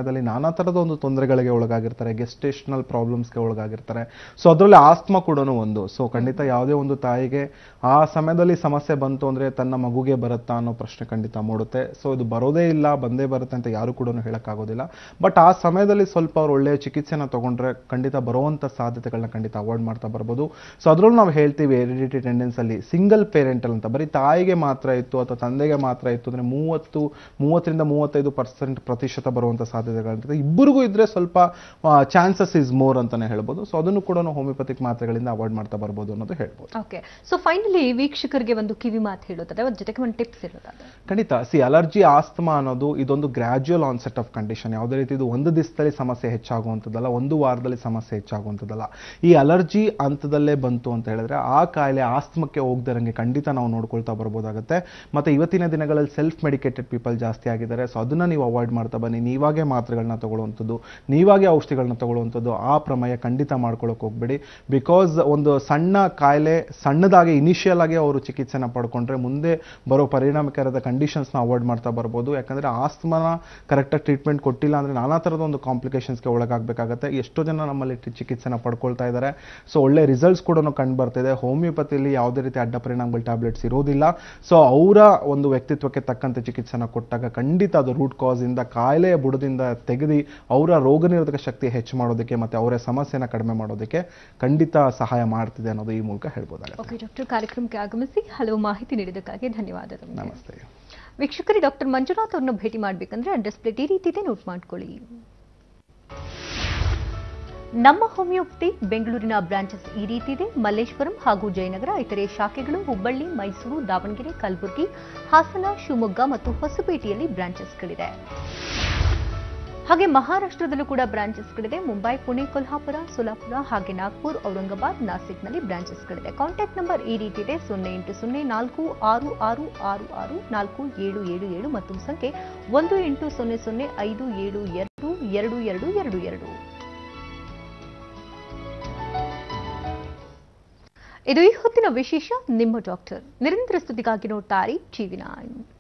ಸಮಯದಲ್ಲಿ ನಾನಾ ಥರದ ಒಂದು ತೊಂದರೆಗಳಿಗೆ ಒಳಗಾಗಿರ್ತಾರೆ, ಗೆಸ್ಟೇಷನಲ್ ಪ್ರಾಬ್ಲಮ್ಸ್ಗೆ ಒಳಗಾಗಿರ್ತಾರೆ. ಸೊ ಅದರಲ್ಲಿ ಆಸ್ತಮಾ ಕೂಡ ಒಂದು. ಸೊ ಖಂಡಿತ ಯಾವುದೇ ಒಂದು ತಾಯಿಗೆ ಆ ಸಮಯದಲ್ಲಿ ಸಮಸ್ಯೆ ಬಂತು ಅಂದರೆ ತನ್ನ ಮಗುಗೆ ಬರುತ್ತಾ ಅನ್ನೋ ಪ್ರಶ್ನೆ ಖಂಡಿತ ಮೂಡುತ್ತೆ. ಸೊ ಇದು ಬರೋದೇ ಇಲ್ಲ, ಬಂದೇ ಬರುತ್ತೆ ಅಂತ ಯಾರು ಕೂಡ ಹೇಳೋಕ್ಕಾಗೋದಿಲ್ಲ. ಬಟ್ ಆ ಸಮಯದಲ್ಲಿ ಸ್ವಲ್ಪ ಅವ್ರು ಒಳ್ಳೆಯ ಚಿಕಿತ್ಸೆನ ತಗೊಂಡ್ರೆ ಖಂಡಿತ ಬರುವಂಥ ಸಾಧ್ಯತೆಗಳನ್ನ ಖಂಡಿತ ಅವಾಯ್ಡ್ ಮಾಡ್ತಾ ಬರ್ಬೋದು. ಸೊ ಅದರಲ್ಲೂ ನಾವು ಹೇಳ್ತೀವಿ ಹೆರಿಡಿಟಿ ಟೆಂಡೆನ್ಸಲ್ಲಿ ಸಿಂಗಲ್ ಪೇರೆಂಟಲ್ ಅಂತ, ಬರೀ ತಾಯಿಗೆ ಮಾತ್ರ ಇತ್ತು ಅಥವಾ ತಂದೆಗೆ ಮಾತ್ರ ಇತ್ತು ಅಂದರೆ ಮೂವತ್ತು ಮೂವತ್ತರಿಂದ ಮೂವತ್ತೈದು ಪರ್ಸೆಂಟ್ ಪ್ರತಿಶತ ಬರುವಂಥ ಸಾಧ್ಯತೆಗಳಿರ್ತದೆ. ಇಬ್ಬರಿಗೂ ಇದ್ರೆ ಸ್ವಲ್ಪ ಚಾನ್ಸಸ್ ಇಸ್ ಮೋರ್ ಅಂತಾನೆ ಹೇಳ್ಬೋದು. ಸೊ ಅದನ್ನು ಕೂಡ ನಾವು ಹೋಮಿಯೋಪತಿಕ್ ಮಾತ್ರೆಗಳಿಂದ ಅವಾಯ್ಡ್ ಮಾಡ್ತಾ ಬರ್ಬೋದು ಅನ್ನೋದು ಹೇಳ್ಬೋದು. ಓಕೆ, ಸೊ ಫೈನಲಿ ವೀಕ್ಷಕರಿಗೆ ಒಂದು ಕಿವಿ ಮಾತು ಹೇಳೋದಾದ್ರೆ ಅದ್ರ ಜೊತೆಗೆ ಒಂದು ಟಿಪ್ಸ್ ಇರೋದಾದ್ರೆ ಖಂಡಿತ ಸಿ ಅಲರ್ಜಿ ಆಸ್ತಮಾ ಅನ್ನೋದು ಇದೊಂದು ಗ್ರಾಜುಯಲ್ ಆನ್ಸೆಟ್ ಆಫ್ ಕಂಡೀಷನ್. ಯಾವುದೇ ರೀತಿ ಇದು ಒಂದು ದಿವಸದಲ್ಲಿ ಸಮಸ್ಯೆ ಹೆಚ್ಚಾಗುವಂಥದ್ದಲ್ಲ, ಒಂದು ವಾರದಲ್ಲಿ ಸಮಸ್ಯೆ ಹೆಚ್ಚಾಗುವಂಥದ್ದಲ್ಲ. ಈ ಅಲರ್ಜಿ ಹಂತದಲ್ಲೇ ಬಂತು ಅಂತ ಹೇಳಿದ್ರೆ ಆ ಕಾಯಿಲೆ ಆಸ್ತಮಕ್ಕೆ ಹೋಗದಿರಂಗೆ ಖಂಡಿತ ನಾವು ನೋಡ್ಕೊಳ್ತಾ ಬರ್ಬೋದಾಗುತ್ತೆ. ಮತ್ತೆ ಇವತ್ತಿನ ದಿನಗಳಲ್ಲಿ ಸೆಲ್ಫ್ ಮೆಡಿಕೇಟೆಡ್ ಪೀಪಲ್ ಜಾಸ್ತಿ ಆಗಿದ್ದಾರೆ. ಸೊ ಅದನ್ನ ನೀವು ಅವಾಯ್ಡ್ ಮಾಡ್ತಾ ಬನ್ನಿ. ನೀವಾಗೆ ಮಾತ್ರೆಗಳನ್ನ ತಗೊಳ್ಳುವಂಥದ್ದು, ನೀವಾಗೆ ಔಷಧಿಗಳನ್ನ ತಗೊಳ್ಳುವಂಥದ್ದು, ಆ ಪ್ರಮೇಯ ಖಂಡಿತ ಮಾಡ್ಕೊಳ್ಳೋಕೆ ಹೋಗ್ಬೇಡಿ. ಬಿಕಾಸ್ ಒಂದು ಸಣ್ಣ ಕಾಯಿಲೆ ಸಣ್ಣದಾಗಿ ಇನಿಷಿಯಲ್ ಆಗಿ ಅವರು ಚಿಕಿತ್ಸೆನ ಪಡ್ಕೊಂಡ್ರೆ ಮುಂದೆ ಬರೋ ಪರಿಣಾಮಕಾರಿಯಾದ ಕಂಡೀಷನ್ಸ್ನ ಅವಾಯ್ಡ್ ಮಾಡ್ತಾ ಬರ್ಬೋದು. ಯಾಕಂದರೆ ಆಸ್ತಮಾನ ಕರೆಕ್ಟಾಗಿ ಟ್ರೀಟ್ಮೆಂಟ್ ಕೊಟ್ಟಿಲ್ಲ ಅಂದರೆ ನಾನಾ ಥರದ ಒಂದು ಕಾಂಪ್ಲಿಕೇಶನ್ಸ್ಗೆ ಒಳಗಾಗಬೇಕಾಗತ್ತೆ. ಎಷ್ಟೋ ಜನ ನಮ್ಮಲ್ಲಿ ಚಿಕಿತ್ಸೆನ ಪಡ್ಕೊಳ್ತಾ ಇದ್ದಾರೆ. ಸೊ ಒಳ್ಳೆ ರಿಸಲ್ಟ್ಸ್ ಕೂಡ ಕಂಡು ಬರ್ತಿದೆ. ಹೋಮಿಯೋಪತಿಯಲ್ಲಿ ಯಾವುದೇ ರೀತಿ ಅಡ್ಡ ಪರಿಣಾಮಗಳು ಟ್ಯಾಬ್ಲೆಟ್ಸ್ ಇರೋದಿಲ್ಲ. ಸೊ ಅವರ ಒಂದು ವ್ಯಕ್ತಿತ್ವಕ್ಕೆ ತಕ್ಕಂತೆ ಚಿಕಿತ್ಸೆನ ಕೊಟ್ಟಾಗ ಖಂಡಿತ ಅದು ರೂಟ್ ಕಾಸ್ ಇಂದ ಕಾಯಿಲೆಯ ಬುಡದಿಂದ ತೆಗೆದು ಅವರ ರೋಗ ನಿರೋಧಕ ಶಕ್ತಿ ಹೆಚ್ಚು ಮಾಡೋದಕ್ಕೆ ಮತ್ತೆ ಅವರ ಸಮಸ್ಯೆನ ಕಡಿಮೆ ಮಾಡೋದಕ್ಕೆ ಖಂಡಿತ ಸಹಾಯ ಮಾಡ್ತಿದೆ ಅನ್ನೋದು ಈ ಮೂಲಕ ಹೇಳ್ಬೋದಾಗುತ್ತೆ. ಓಕೆ ಡಾಕ್ಟರ್, ಕಾರ್ಯಕ್ರಮಕ್ಕೆ ಆಗಮಿಸಿ ಹಲವು ಮಾಹಿತಿ ನೀಡಿದ್ದಕ್ಕಾಗಿ ಧನ್ಯವಾದಗಳು. ನಮಸ್ತೆ ವೀಕ್ಷಕರೇ, ಡಾಕ್ಟರ್ ಮಂಜುನಾಥ್ ಅವ್ರನ್ನ ಭೇಟಿ ಮಾಡಬೇಕಂದ್ರೆ ಅಡ್ರೆಸ್ ಪ್ಲೇಟ್ ಈ ರೀತಿ ಇದೆ, ನೋಟ್ ಮಾಡ್ಕೊಳ್ಳಿ. ನಮ್ಮ ಹೋಮಿಯೋಪತಿ ಬೆಂಗಳೂರಿನ ಬ್ರಾಂಚಸ್ ಈ ರೀತಿ ಇದೆ: ಮಲ್ಲೇಶ್ವರಂ ಹಾಗೂ ಜಯನಗರ. ಇತರೆ ಶಾಖೆಗಳು ಹುಬ್ಬಳ್ಳಿ, ಮೈಸೂರು, ದಾವಣಗೆರೆ, ಕಲಬುರಗಿ, ಹಾಸನ, ಶಿವಮೊಗ್ಗ ಮತ್ತು ಹೊಸಪೇಟೆಯಲ್ಲಿ ಬ್ರಾಂಚಸ್ಗಳಿದೆ. ಹಾಗೆ ಮಹಾರಾಷ್ಟ್ರದಲ್ಲೂ ಕೂಡ ಬ್ರಾಂಚಸ್ಗಳಿದೆ. ಮುಂಬೈ, ಪುಣೆ, ಕೊಲ್ಹಾಪುರ, ಸೋಲಾಪುರ, ಹಾಗೆ ನಾಗ್ಪುರ್, ಔರಂಗಾಬಾದ್, ನಾಸಿಕ್ನಲ್ಲಿ ಬ್ರಾಂಚಸ್ಗಳಿದೆ. ಕಾಂಟ್ಯಾಕ್ಟ್ ನಂಬರ್ ಈ ರೀತಿ ಇದೆ: ಸೊನ್ನೆ ಎಂಟು ಸೊನ್ನೆ ನಾಲ್ಕು ಆರು ಆರು ಆರು ಆರು ನಾಲ್ಕು ಏಳು ಏಳು ಏಳು ಮತ್ತು ಸಂಖ್ಯೆ ಒಂದು ಎಂಟು ಸೊನ್ನೆ ಸೊನ್ನೆ ಐದು ಏಳು ಎರಡು ಎರಡು ಎರಡು ಎರಡು ಎರಡು. ಇದು ಈ ಹೊತ್ತಿನ ವಿಶೇಷ. ನಿಮ್ಮ ಡಾಕ್ಟರ್. ನಿರಂತರ ಸ್ತುತಿಗಾಗಿ ನೋಡ್ತಾ ಇರಿ ಟಿವಿ ನೈನ್.